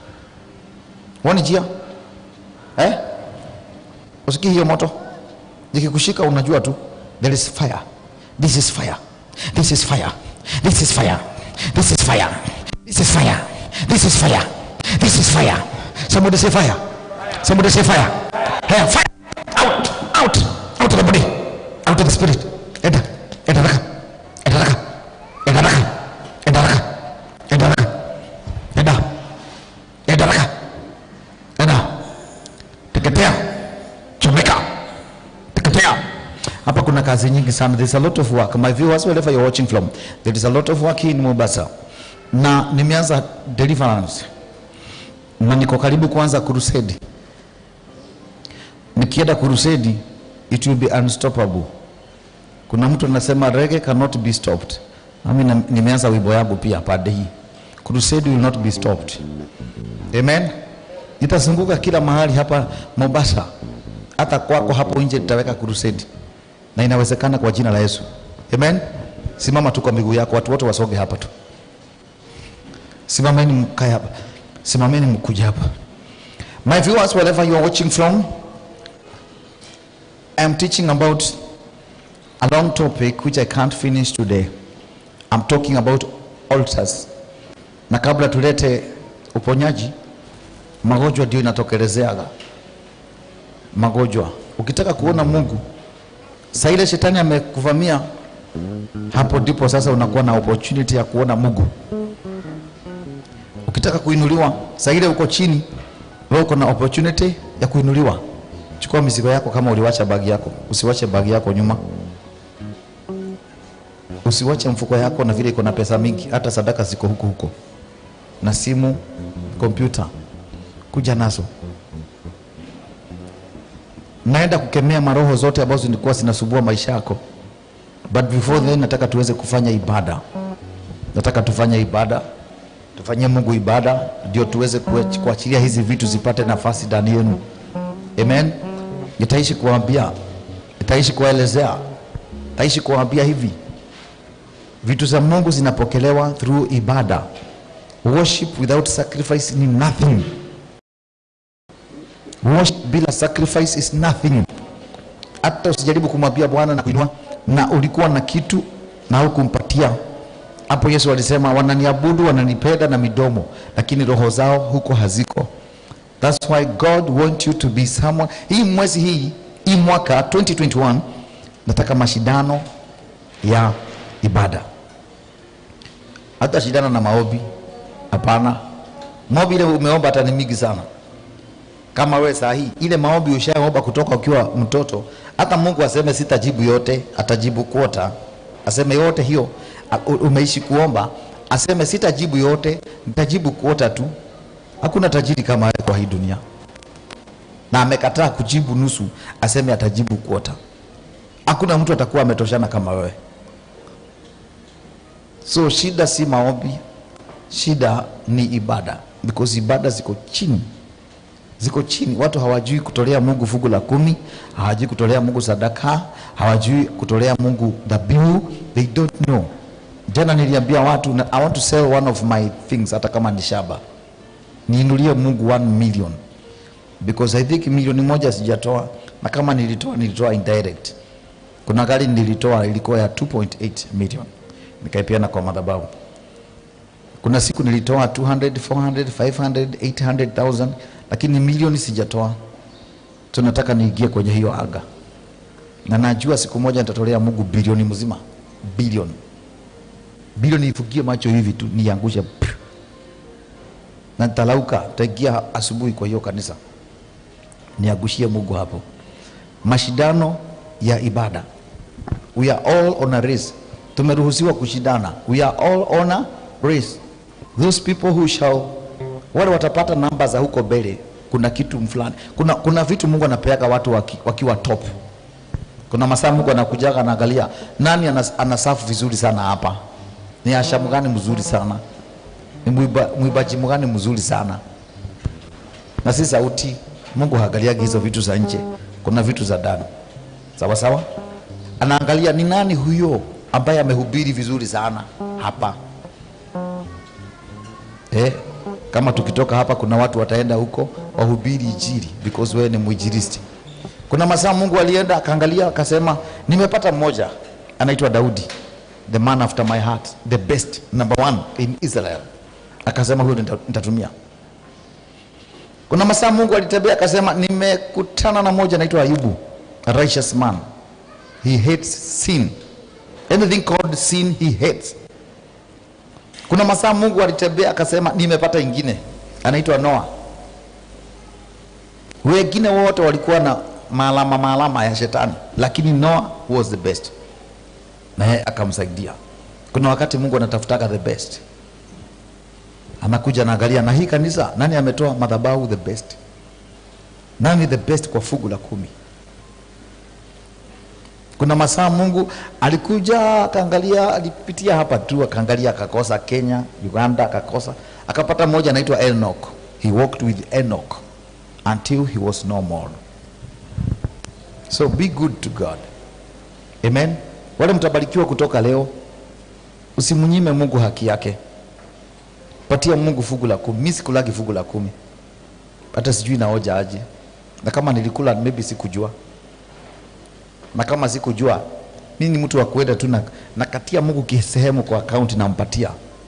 [SPEAKER 2] Wani jia? Eh? Usikii hiyo moto? Nikikushika unajua tu. There is fire. This is fire. This is fire. This is fire. This is fire. This is fire. This is fire. This is fire. Somebody say fire. Somebody say fire. Hey, fire. Out. Out. Out of the body. Out of the spirit. Eda. Eda raka. Eda raka. Eda raka. Eda raka. Eda raka. Eda. Eda raka. Eda. Teketea. Chomeka. Teketea. Hapa kuna kazi nyingi sana. There is a lot of work. My viewers, wherever you're watching from, there is a lot of work here in Mombasa. Na nimeanza deliverance. Na niko karibu kuanza crusade. Nikienda crusade, it will be unstoppable. Kuna mtu anasema reggae cannot be stopped. Mimi nimeanza wimbo yangu pia pande hii. Crusade will not be stopped. Amen. Nitazunguka kila mahali hapa Mombasa. Hata kwako hapo nje nitaweka crusade. Na inawezekana kwa jina la Yesu. Amen. Simama tu kwa miguu yako, watu wote wasoge hapa tu. Simameni mkae hapa. Simameni mkuja hapa. My viewers, wherever you are watching from, I am teaching about a long topic which I can't finish today. I'm talking about altars. Na kabla tulete uponyaji, magonjwa ndio inatokelezeaga. Magonjwa. Ukitaka kuona Mungu, saa ile shetani amekuvamia, hapo ndipo sasa unakuwa na opportunity ya kuona Mungu. Ukitaka kuinuliwa, saa ile uko chini, wewe uko na opportunity ya kuinuliwa. Chukua mizigo yako kama uliwacha bagi yako. Usiwache bagi yako nyuma. Usiwache mfuko yako na vile iko na pesa mingi, hata sadaka ziko huko huko. Na simu, kompyuta, kuja nazo. Naenda kukemea maroho zote ambazo zilikuwa zinasumbua maisha yako. But before then nataka tuweze kufanya ibada. Nataka tufanye ibada. Tufanyie Mungu ibada ndio tuweze kuachilia hizi vitu zipate nafasi ndani yenu. Amen. Nitaishi kuambia, nitaishi kuelezea, nitaishi kuambia hivi. Vitu za Mungu zinapokelewa through ibada. Worship without sacrifice ni nothing. Worship bila sacrifice is nothing. Hata usijaribu kumwambia Bwana na kuinua na ulikuwa na kitu na hukumpatia. Hapo Yesu alisema wananiabudu, wananipenda na midomo, lakini roho zao huko haziko. That's why God wants you to be someone. Hii mwezi hii, hii mwaka twenty twenty-one, nataka mashindano ya ibada. Hata shindana na maombi, hapana. Maombi ile umeomba hata ni mingi sana. Kama wewe saa hii ile maombi ushaomba kutoka ukiwa mtoto, hata Mungu aseme sitajibu yote, atajibu kuota. Aseme yote hiyo umeishi kuomba, aseme sitajibu yote, nitajibu kuota tu. Hakuna tajiri kama wewe kwa hii dunia. Na amekataa kujibu nusu, aseme atajibu kuota. Hakuna mtu atakuwa ametoshana kama wewe. So shida si maombi, shida ni ibada, because ibada ziko chini. Ziko chini. Watu hawajui kutolea Mungu fungu la kumi, hawajui kutolea Mungu sadaka, hawajui kutolea Mungu dhabihu. They don't know. Jana niliambia watu, I want to sell one of my things, hata kama ni shaba, niinulie Mungu one million, because I think milioni moja sijatoa, na kama nilitoa nilitoa indirect. Kuna gari nilitoa ilikuwa ya two point eight million, nikaipeana kwa madhabahu. Kuna siku nilitoa two hundred, four hundred, five hundred, eight hundred thousand, lakini milioni sijatoa. Tunataka niingie kwenye hiyo aga, na najua siku moja nitatolea Mungu bilioni mzima. Bilioni bilioni ifugie macho hivi tu niangushe, na nitalauka. Taingia asubuhi kwa hiyo kanisa niagushie Mungu hapo. Mashindano ya ibada. We are all on a race. Tumeruhusiwa kushindana. We are all on a race. Those people who shall, wale watapata namba za huko mbele, kuna kitu fulani. Kuna, kuna vitu Mungu anapeaga watu waki, wakiwa top. Kuna masaa Mungu anakujaga anaangalia nani anas, anasafu vizuri sana hapa. Ni ashamu gani mzuri sana. Ni muiba, muibaji mgani mzuri sana. Na si sauti. Mungu haangalia hizo vitu za nje. Kuna vitu za ndani. Sawa sawa? Anaangalia ni nani huyo ambaye amehubiri vizuri sana hapa. Eh, kama tukitoka hapa kuna watu wataenda huko wahubiri injili, because wewe ni mwinjilisti. Kuna masaa Mungu alienda akaangalia akasema nimepata mmoja anaitwa Daudi, the man after my heart, the best, number one in Israel. Akasema huyo nitatumia. Kuna masaa Mungu alitembea akasema nimekutana na mmoja anaitwa Ayubu, a righteous man. He hates sin. Anything called sin he hates. Kuna masaa Mungu alitembea akasema nimepata ingine anaitwa Noah. Wengine wote walikuwa na maalama maalama ya shetani, lakini Noah was the best, na yeye akamsaidia. Kuna wakati Mungu anatafutaka the best, anakuja anaangalia na hii kanisa nani ametoa madhabahu the best, nani the best kwa fungu la kumi. Kuna masaa Mungu alikuja akaangalia, alipitia hapa tu akaangalia, akakosa Kenya, Uganda akakosa, akapata mmoja anaitwa Enoch. He walked with Enoch until he was no more. So be good to God. Amen. Wale mtabarikiwa kutoka leo, usimunyime Mungu haki yake. Patia Mungu fungu la kumi. Mimi sikulagi fungu la kumi, hata sijui naoja aje, na kama nilikula maybe sikujua. Na kama sikujua, mimi ni mtu wa kwenda tu na nakatia Mungu kisehemu kwa account na mpatia.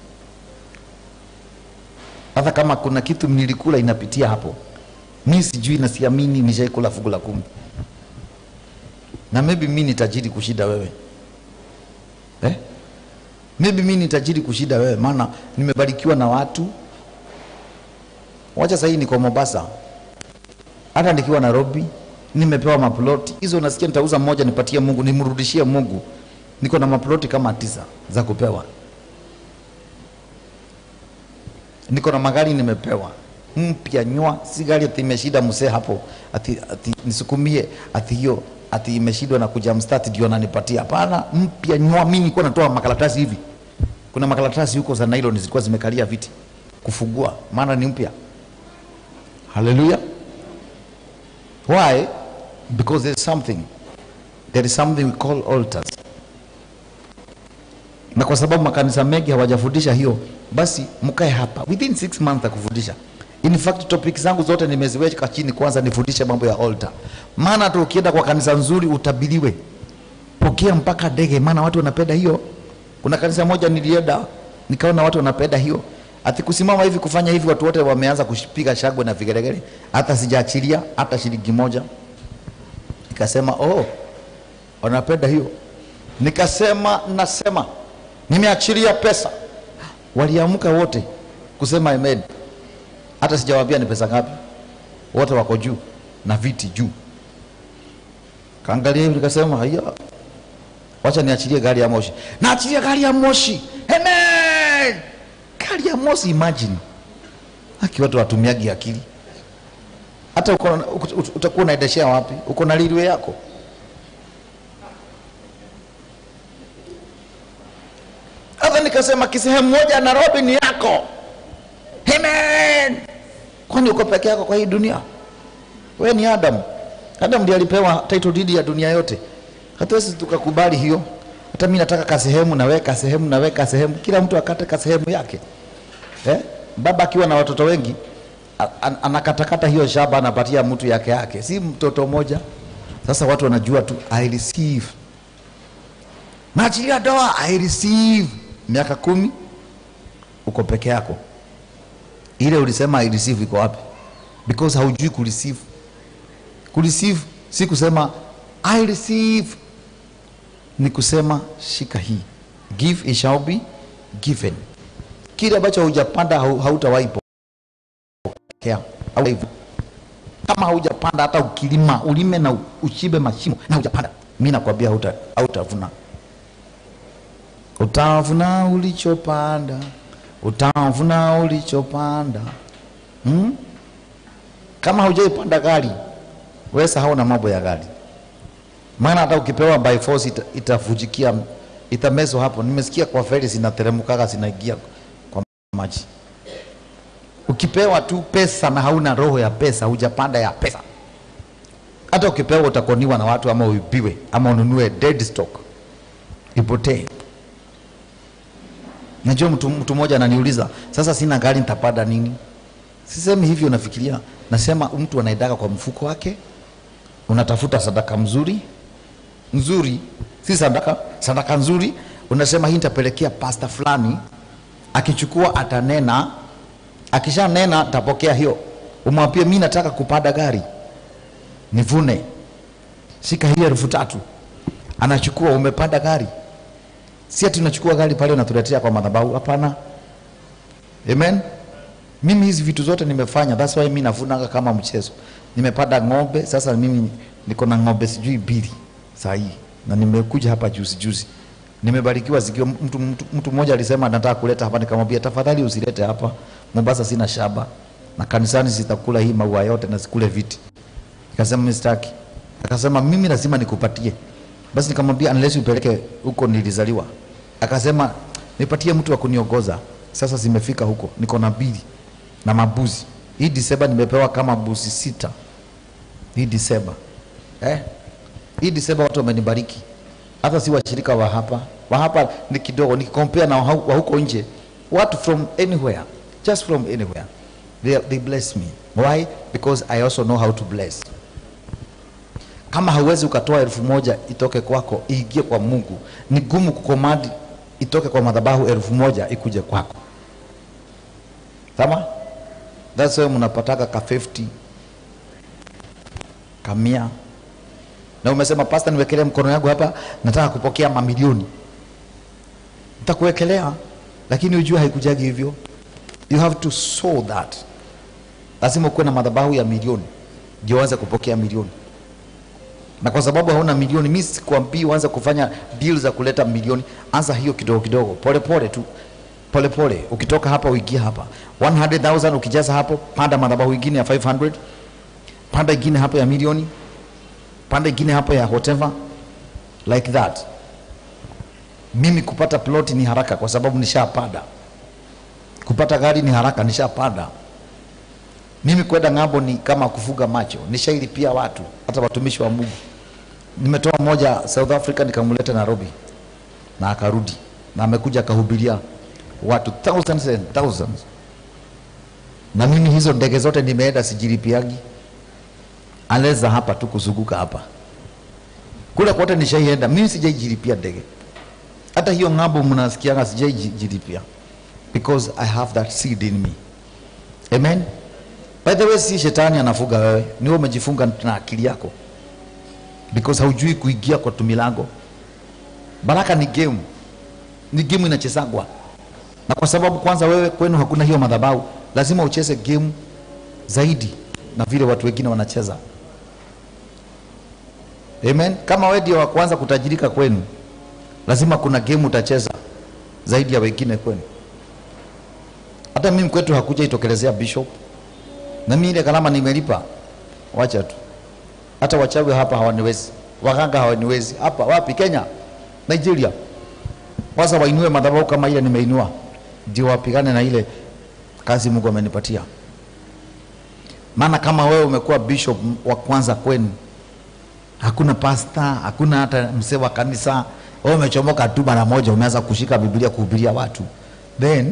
[SPEAKER 2] Hata kama kuna kitu nilikula inapitia hapo, mimi sijui na siamini nishaikula fungu la kumi. Na maybe mimi ni tajiri kushida wewe. Eh? Maybe mimi ni tajiri kushida wewe, maana nimebarikiwa na watu. Wacha sasa hii niko Mombasa. Hata nikiwa Nairobi nimepewa maploti. Hizo unasikia nitauza mmoja nipatie Mungu, nimrudishie Mungu. Niko na maploti kama tisa za kupewa. Niko na magari nimepewa. Mpya nywa, si gari ati imeshida msee hapo. Ati, ati nisukumie ati hiyo ati imeshidwa na kuja mstati ndio ananipatia. Hapana, mpya nywa. Mimi nilikuwa natoa makaratasi hivi. Kuna makaratasi huko za nylon zilikuwa zimekalia viti kufugua, maana ni mpya. Hallelujah. Why? Because there is something. There is something we call altars. Na kwa sababu makanisa mengi hawajafundisha hiyo, basi mkae hapa within six months ya kufundisha. In fact topics zangu zote nimeziweka chini, kwanza nifundishe mambo ya altar. Maana tu ukienda kwa kanisa nzuri utabiriwe. Pokea mpaka ndege, maana watu wanapenda hiyo. Kuna kanisa moja nilienda nikaona watu wanapenda hiyo. Ati kusimama hivi kufanya hivi watu wote wameanza kupiga shagwe na vigelegele. Hata sijaachilia hata shilingi moja. Nikasema oh, wanapenda hiyo. Nikasema nasema nimeachilia pesa. Waliamka wote kusema amen. Hata sijawaambia ni pesa ngapi. Wote wako juu na viti juu. Kaangalia hivi nikasema haya, wacha niachilie gari ya moshi. Naachilia gari ya moshi. Amen. Gari ya moshi, imagine. Haki watu watumiagi akili. Hata uko utakuwa unaendeshea wapi? Uko na railway yako. Hata nikasema kisehemu moja Nairobi ni yako. Amen. Kwani uko peke yako kwa hii dunia? Wewe ni Adam. Adam ndiye alipewa title deed ya dunia yote. Hatuwezi tukakubali hiyo. Hata mimi nataka kasehemu na weka sehemu na weka sehemu. Kila mtu akate kasehemu yake. Eh? Baba akiwa na watoto wengi an anakatakata hiyo shamba anapatia mtu yake yake. Si mtoto moja. Sasa watu wanajua tu I receive. Naachilia doa I receive. Miaka kumi uko peke yako. Ile ulisema I receive iko wapi? Because haujui ku receive. Ku receive si kusema I receive, ni kusema shika hii. Give it shall be given. Kile ambacho hujapanda hautawahi pokea. Kama hujapanda hata ukilima, ulime na uchibe mashimo na hujapanda, mimi nakwambia hauta hautavuna. Utavuna ulichopanda. Utavuna ulichopanda. Hmm? Kama hujaipanda gari, wewe hauna mambo ya gari. Maana hata ukipewa by force ita, itafujikia, itamezo hapo. Nimesikia kwa feri zinateremka zinaingia kwa maji. Ukipewa tu pesa na hauna roho ya pesa, hujapanda ya pesa. Hata ukipewa utakoniwa na watu ama uibiwe ama ununue dead stock. Ipotee. Najua mtu mtu mmoja ananiuliza, sasa sina gari nitapanda nini? Sisemi hivyo nafikiria. Nasema mtu anaidaka kwa mfuko wake. Unatafuta sadaka mzuri. Nzuri. Si sadaka, sadaka nzuri. Unasema hii nitapelekea pastor fulani. Akichukua atanena. Akisha nena tapokea hiyo. Umwambie mimi nataka kupanda gari. Nivune. Shika hiyo elfu tatu. Anachukua, umepanda gari. Si ati tunachukua gari pale unatuletea kwa madhabahu, hapana. Amen. Mimi hizi vitu zote nimefanya, that's why mimi navunanga kama mchezo. Nimepanda ng'ombe, sasa mimi niko na ng'ombe sijui mbili saa hii. Na nimekuja hapa juzi juzi. Nimebarikiwa zikio mtu mtu, mtu mmoja alisema anataka kuleta hapa, nikamwambia tafadhali usilete hapa. Mombasa sina shamba na kanisani zitakula hii maua yote na zikule viti. Akasema mistaki. Akasema mimi lazima nikupatie. Basi nikamwambia unless upeleke huko nilizaliwa. Akasema nipatie mtu wa kuniongoza. Sasa zimefika huko, niko na bili na mabuzi. Hii Disemba nimepewa kama buzi sita. Hii Disemba. Eh? Hii Disemba watu wamenibariki. Hata si washirika wa hapa. Wa hapa ni kidogo, nikicompare na wa huko nje. Watu from anywhere, just from anywhere. They they bless me. Why? Because I also know how to bless. Kama hauwezi ukatoa elfu moja itoke kwako iingie kwa Mungu, ni gumu kukomandi itoke kwa madhabahu elfu moja ikuje kwako. Sawa? That's why mnapataka ka fifty kamia. Na umesema pastor niwekelee mkono yangu hapa, nataka kupokea mamilioni. Nitakuwekelea, lakini ujue haikujagi hivyo. You have to sow that. Lazima uwe na madhabahu ya milioni ndio uanze kupokea milioni. Na kwa sababu hauna milioni, mimi sikwambii uanze kufanya deal za kuleta milioni. Anza hiyo kidogo kidogo, pole pole tu. Pole pole, ukitoka hapa uingie hapa. one hundred thousand ukijaza hapo, panda madhabahu nyingine ya five hundred. Panda nyingine hapo ya milioni. Panda nyingine hapo ya whatever. Like that. Mimi kupata plot ni haraka kwa sababu nishapanda. Kupata gari ni haraka, nishapanda. Mimi kwenda ng'ambo ni kama kufuga macho. Nishailipia watu, hata watumishi wa Mungu. Nimetoa moja South Africa nikamleta Nairobi. Na akarudi. Na amekuja akahubiria watu thousands and thousands. Na mimi hizo ndege zote nimeenda sijilipiagi. Aleza hapa tu kuzunguka hapa. Kule kote nishaienda, mimi sijaijilipia ndege. Hata hiyo ng'ambo mnasikianga sijaijilipia. Because I have that seed in me. Amen. By the way, si shetani anafuga wewe, ni wewe umejifunga na akili yako. Because haujui kuingia kwa tumilango. Baraka ni game. Ni game inachezagwa. Na kwa sababu kwanza wewe kwenu hakuna hiyo madhabahu, lazima ucheze game zaidi na vile watu wengine wanacheza. Amen. Kama wewe ndio wa kwanza kutajirika kwenu, lazima kuna game utacheza zaidi ya wengine kwenu. Hata mimi kwetu hakuja itokelezea bishop, na mimi ile gharama nimelipa, wacha tu. Hata wachawi hapa hawaniwezi, waganga hawaniwezi hapa. Wapi? Kenya, Nigeria. Sasa wainue madhabahu kama ile nimeinua, ndio wapigane na ile kazi Mungu amenipatia. Maana kama wewe umekuwa bishop wa kwanza kwenu, hakuna pastor, hakuna hata mzee wa kanisa, wewe umechomoka tu mara moja, umeanza kushika Biblia kuhubiria watu, then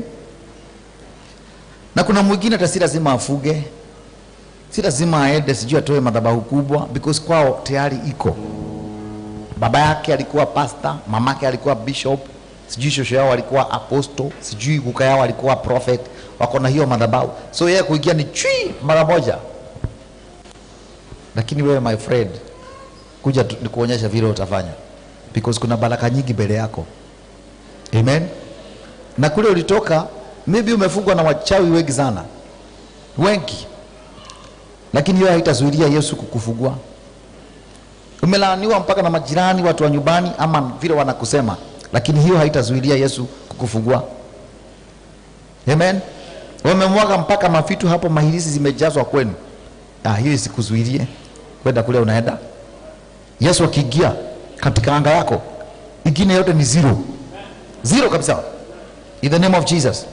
[SPEAKER 2] na kuna mwingine hata si lazima afuge, si lazima aende sijui atoe madhabahu kubwa, because kwao tayari iko. Baba yake alikuwa pastor, mamake alikuwa bishop, sijui shosho yao alikuwa apostle, sijui kuka yao alikuwa prophet, wako na hiyo madhabahu. So yeye kuingia ni chui mara moja. Lakini wewe my friend, kuja nikuonyesha vile utafanya, because kuna baraka nyingi mbele yako. Amen. Na kule ulitoka maybe umefungwa na wachawi wengi sana, wengi, lakini hiyo haitazuilia Yesu kukufungua. Umelaaniwa mpaka na majirani, watu wa nyumbani, ama vile wanakusema, lakini hiyo haitazuilia Yesu kukufungua. Amen. Wamemwaga mpaka mafitu hapo, mahirisi zimejazwa kwenu, ah, hiyo isikuzuilie kwenda kule unaenda. Yesu akiingia katika anga yako, ingine yote ni zero, zero kabisa, in the name of Jesus.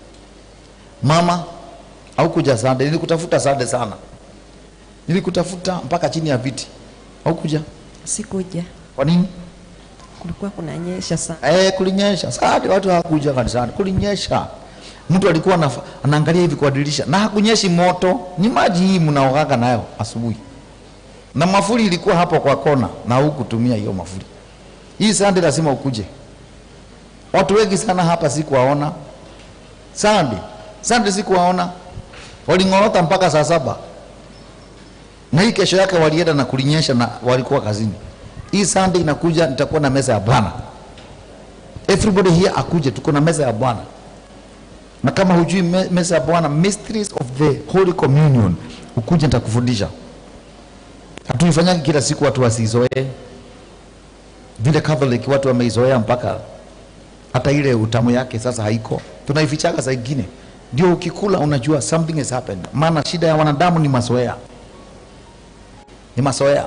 [SPEAKER 2] Mama, au kuja Sunday, nilikutafuta Sunday sana, nilikutafuta mpaka chini ya viti, au kuja?
[SPEAKER 4] Sikuja.
[SPEAKER 2] Kwa nini?
[SPEAKER 4] Kulikuwa kunanyesha sana.
[SPEAKER 2] Eh, kulinyesha. Sasa watu hawakuja kanisani, kulinyesha. Mtu alikuwa anaangalia hivi kwa dirisha, na hakunyeshi moto, ni maji hii mnaogaga nayo asubuhi. Na mafuri ilikuwa hapo kwa kona, na hukutumia hiyo mafuri. Hii Sunday lazima ukuje. Watu wengi sana hapa sikuwaona Sunday. Sunday sikuwaona, waling'orota mpaka saa saba, na hii kesho yake walienda na kulinyesha na walikuwa kazini. Hii Sunday inakuja, nitakuwa na meza ya Bwana. Everybody here akuje, tuko na meza ya Bwana. Na kama hujui me, meza ya Bwana, mysteries of the Holy Communion, ukuje nitakufundisha. Hatuifanyaki kila siku watu wasizoee. Vile Catholic watu wameizoea mpaka hata ile utamu yake sasa haiko. Tunaifichaka saa ingine. Ndio ukikula unajua something has happened. Maana shida ya wanadamu ni mazoea. Ni mazoea.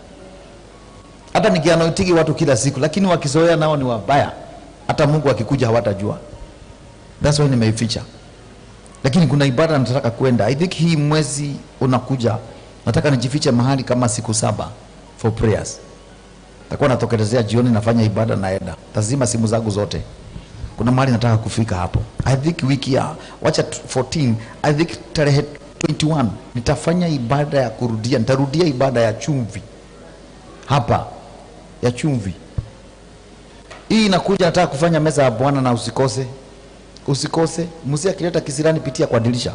[SPEAKER 2] Hata nikianoitiki watu kila siku, lakini wakizoea nao ni wabaya. Hata Mungu akikuja hawatajua. That's why nimeificha. Lakini kuna ibada nataka kwenda. I think hii mwezi unakuja, nataka nijifiche mahali kama siku saba for prayers. Nitakuwa natokelezea jioni, nafanya ibada naenda. Tazima simu zangu zote. Kuna mahali nataka kufika hapo. I think wiki ya wacha fourteen, I think tarehe twenty-one nitafanya ibada ya kurudia, nitarudia ibada ya chumvi. Hapa ya chumvi. Hii inakuja, nataka kufanya meza ya Bwana, na usikose. Usikose. Mzee akileta kisirani, pitia kwa dirisha.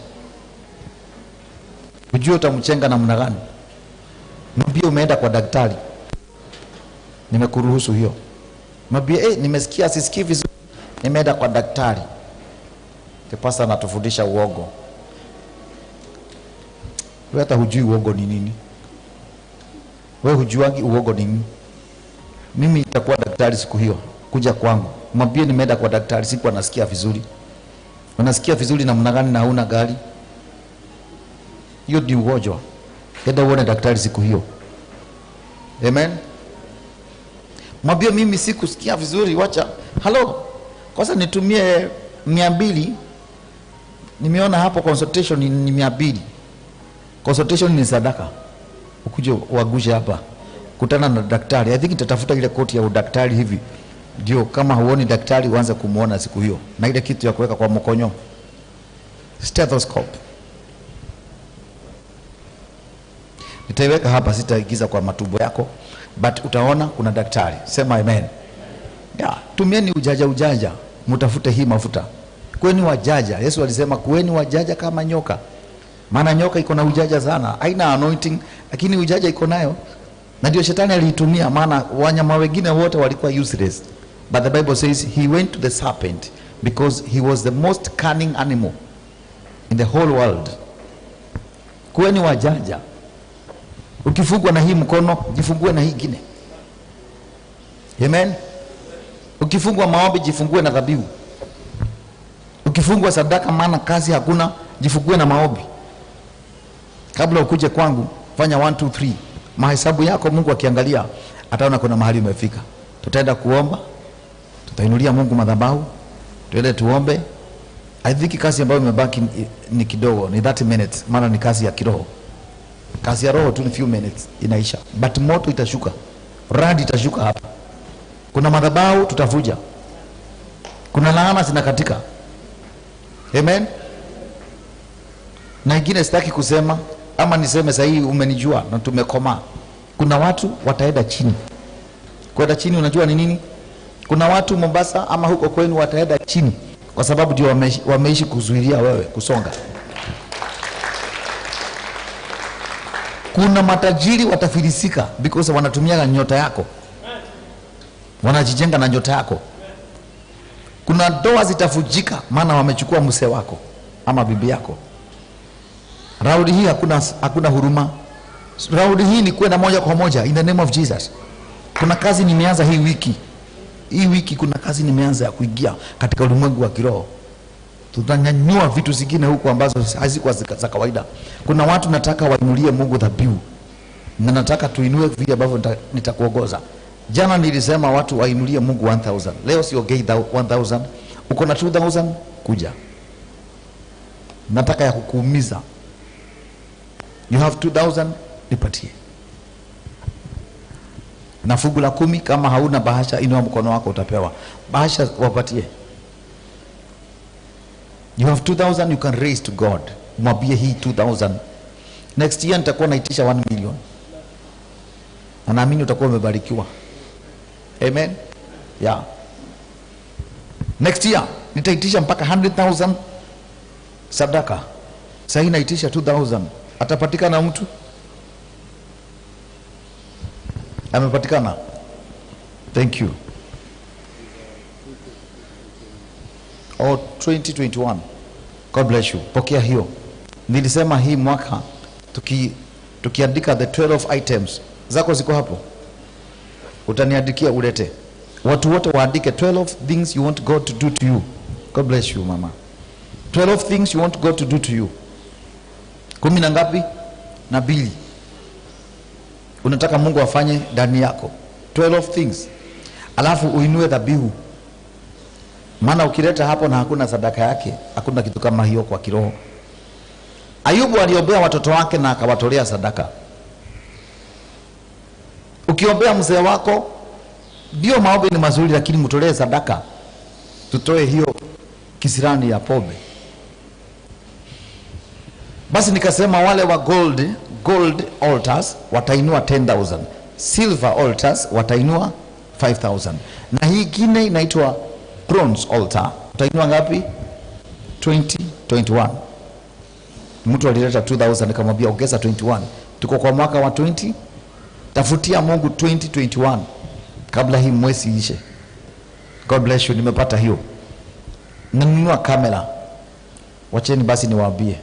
[SPEAKER 2] Ujue utamchenga namna gani. Mwambie umeenda kwa daktari, nimekuruhusu hiyo. Mwambie eh, nimesikia sisikii vizuri, nimeenda kwa daktari. Tepasa anatufundisha uongo. Wewe hata hujui uongo ni nini. Wewe hujuangi uongo ni nini. Mimi nitakuwa daktari siku hiyo, kuja kwangu. Mwambie nimeenda kwa daktari, siku anasikia vizuri. Unasikia vizuri namna gani na hauna gari? Hiyo ni ugonjwa. Enda uone daktari siku hiyo. Amen. Mwambie mimi sikusikia vizuri, wacha. Hello. Kwanza nitumie mia mbili. Nimeona hapo consultation ni mia mbili. Consultation ni sadaka. Ukuje uagushe hapa. Kutana na daktari. I think nitatafuta ile koti ya udaktari hivi. Ndio kama huoni daktari uanze kumuona siku hiyo. Na ile kitu ya kuweka kwa mkonyo. Stethoscope. Nitaiweka hapa, sitaigiza kwa matumbo yako, but utaona kuna daktari. Sema amen. Ya, tumieni ujaja ujaja, mtafute hii mafuta. Kweni wajaja. Yesu alisema kweni wajaja kama nyoka. Maana nyoka iko na ujaja sana. Haina anointing, lakini ujaja iko nayo. Na ndio shetani aliitumia, maana wanyama wengine wote walikuwa useless. But the Bible says he went to the serpent because he was the most cunning animal in the whole world. kuweni wajanja. Ukifungwa na hii mkono, jifungue na hii ingine. Amen. Ukifungwa maombi, jifungue na dhabihu. Ukifungwa sadaka, maana kazi hakuna, jifungue na maombi. Kabla ukuje kwangu, fanya one two three. Mahesabu yako Mungu akiangalia ataona kuna mahali umefika. Tutaenda kuomba, tutainulia Mungu madhabahu, tuende tuombe. I think kazi ambayo imebaki ni kidogo, ni thirty minutes, maana ni kazi ya kiroho. Kazi ya roho tu ni few minutes inaisha, but moto itashuka, radi itashuka hapa. Kuna madhabahu tutavuja, kuna laana zinakatika. Amen. Na ingine sitaki kusema, ama niseme sahii umenijua na tumekoma. Kuna watu wataenda chini. Kwenda chini unajua ni nini? Kuna watu Mombasa ama huko kwenu wataenda chini kwa sababu ndio wameishi, wameishi kuzuilia wewe kusonga. Kuna matajiri watafilisika because wanatumia nyota yako, wanajijenga na nyota yako. Kuna ndoa zitavujika maana wamechukua mse wako ama bibi yako. Raundi hii hakuna, hakuna huruma. Raundi hii ni kwenda moja kwa moja in the name of Jesus. Kuna kazi nimeanza hii wiki. Hii wiki kuna kazi nimeanza ya kuingia katika ulimwengu wa kiroho. Tutanyanyua vitu zingine huko ambazo hazikuwa za kawaida. Kuna watu nataka wainulie Mungu dhabihu. Na nataka tuinue vile ambavyo nitakuongoza. Jana nilisema watu wainulie Mungu one thousand. Leo siongei one thousand. Uko na two thousand kuja. Nataka ya kukuumiza. You have two thousand, nipatie. Na fungu la kumi kama hauna bahasha, inua mkono wako utapewa. Bahasha wapatie. You have two thousand, you can raise to God. Mwambie hii two thousand. Next year nitakuwa naitisha one million. Na naamini utakuwa umebarikiwa. Amen. Yeah. Next year nitaitisha mpaka one hundred thousand sadaka. Sasa naitisha two thousand. Atapatikana mtu? Amepatikana. Thank you. Oh, twenty twenty-one. God bless you. Pokea hiyo. Nilisema hii mwaka tuki tukiandika the twelve items. Zako ziko hapo. Utaniandikia ulete. Watu wote waandike twelve things you want God to do to you. God bless you mama. twelve things you want God to do to you. Kumi na ngapi? Na mbili. Unataka Mungu afanye ndani yako. twelve things. Alafu uinue dhabihu. Maana ukileta hapo na hakuna sadaka yake, hakuna kitu kama hiyo kwa kiroho. Ayubu aliombea watoto wake na akawatolea sadaka. Ukiombea mzee wako, ndio maombi ni mazuri, lakini mtolee sadaka. Tutoe hiyo kisirani ya pombe. Basi nikasema wale wa gold gold altars watainua ten thousand, silver altars watainua five thousand, na hii ingine inaitwa bronze altar utainua ngapi? twenty twenty-one. Mtu alileta two thousand nikamwambia ongeza twenty-one. Tuko kwa mwaka wa twenty. Tafutia Mungu twenty twenty-one kabla hii mwezi ishe. God bless you. Nimepata hiyo. Nanunua kamera. Wacheni basi niwaambie.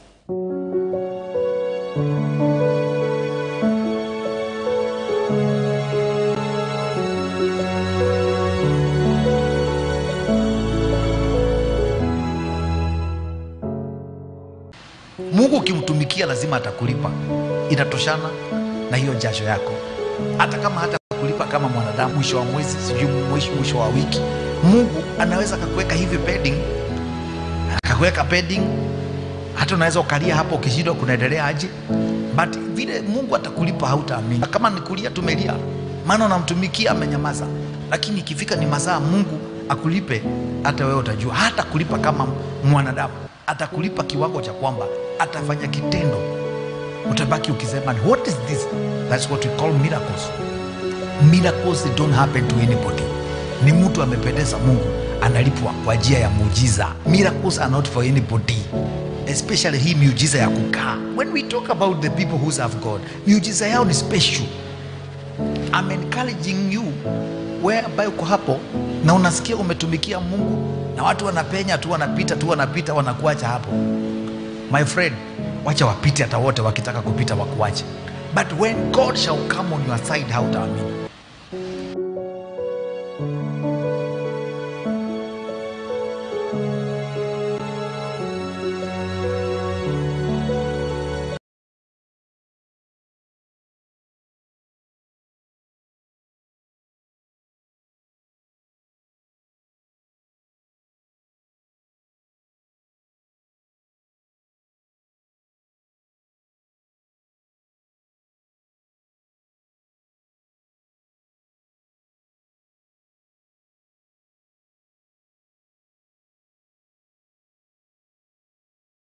[SPEAKER 2] Mungu ukimtumikia lazima atakulipa. Inatoshana na hiyo jasho yako. Hata kama hata kulipa kama mwanadamu mwisho wa mwezi, sijui mwisho, mwisho wa wiki, Mungu anaweza akakuweka hivi pending, akakuweka pending. Hata unaweza ukalia hapo ukishindwa kunaendelea aje, but vile Mungu atakulipa hautaamini. Kama nikulia tumelia, maana unamtumikia amenyamaza, lakini ikifika ni masaa Mungu akulipe, hata wewe utajua. Hata kulipa kama mwanadamu, atakulipa kiwango cha kwamba atafanya kitendo, utabaki ukisema what is this? That's what we call miracles. Miracles they don't happen to anybody. Ni mtu amependeza Mungu analipwa kwa njia ya muujiza. Miracles are not for anybody, especially hii miujiza ya kukaa. When we talk about the people who serve God, miujiza yao ni special. I'm encouraging you wewe ambaye uko hapo na unasikia umetumikia Mungu na watu wanapenya tu, wanapita tu, wanapita, wanakuacha hapo. My friend, wacha wapite hata wote wakitaka kupita wakuache. But when God shall come on your side, hautaamini.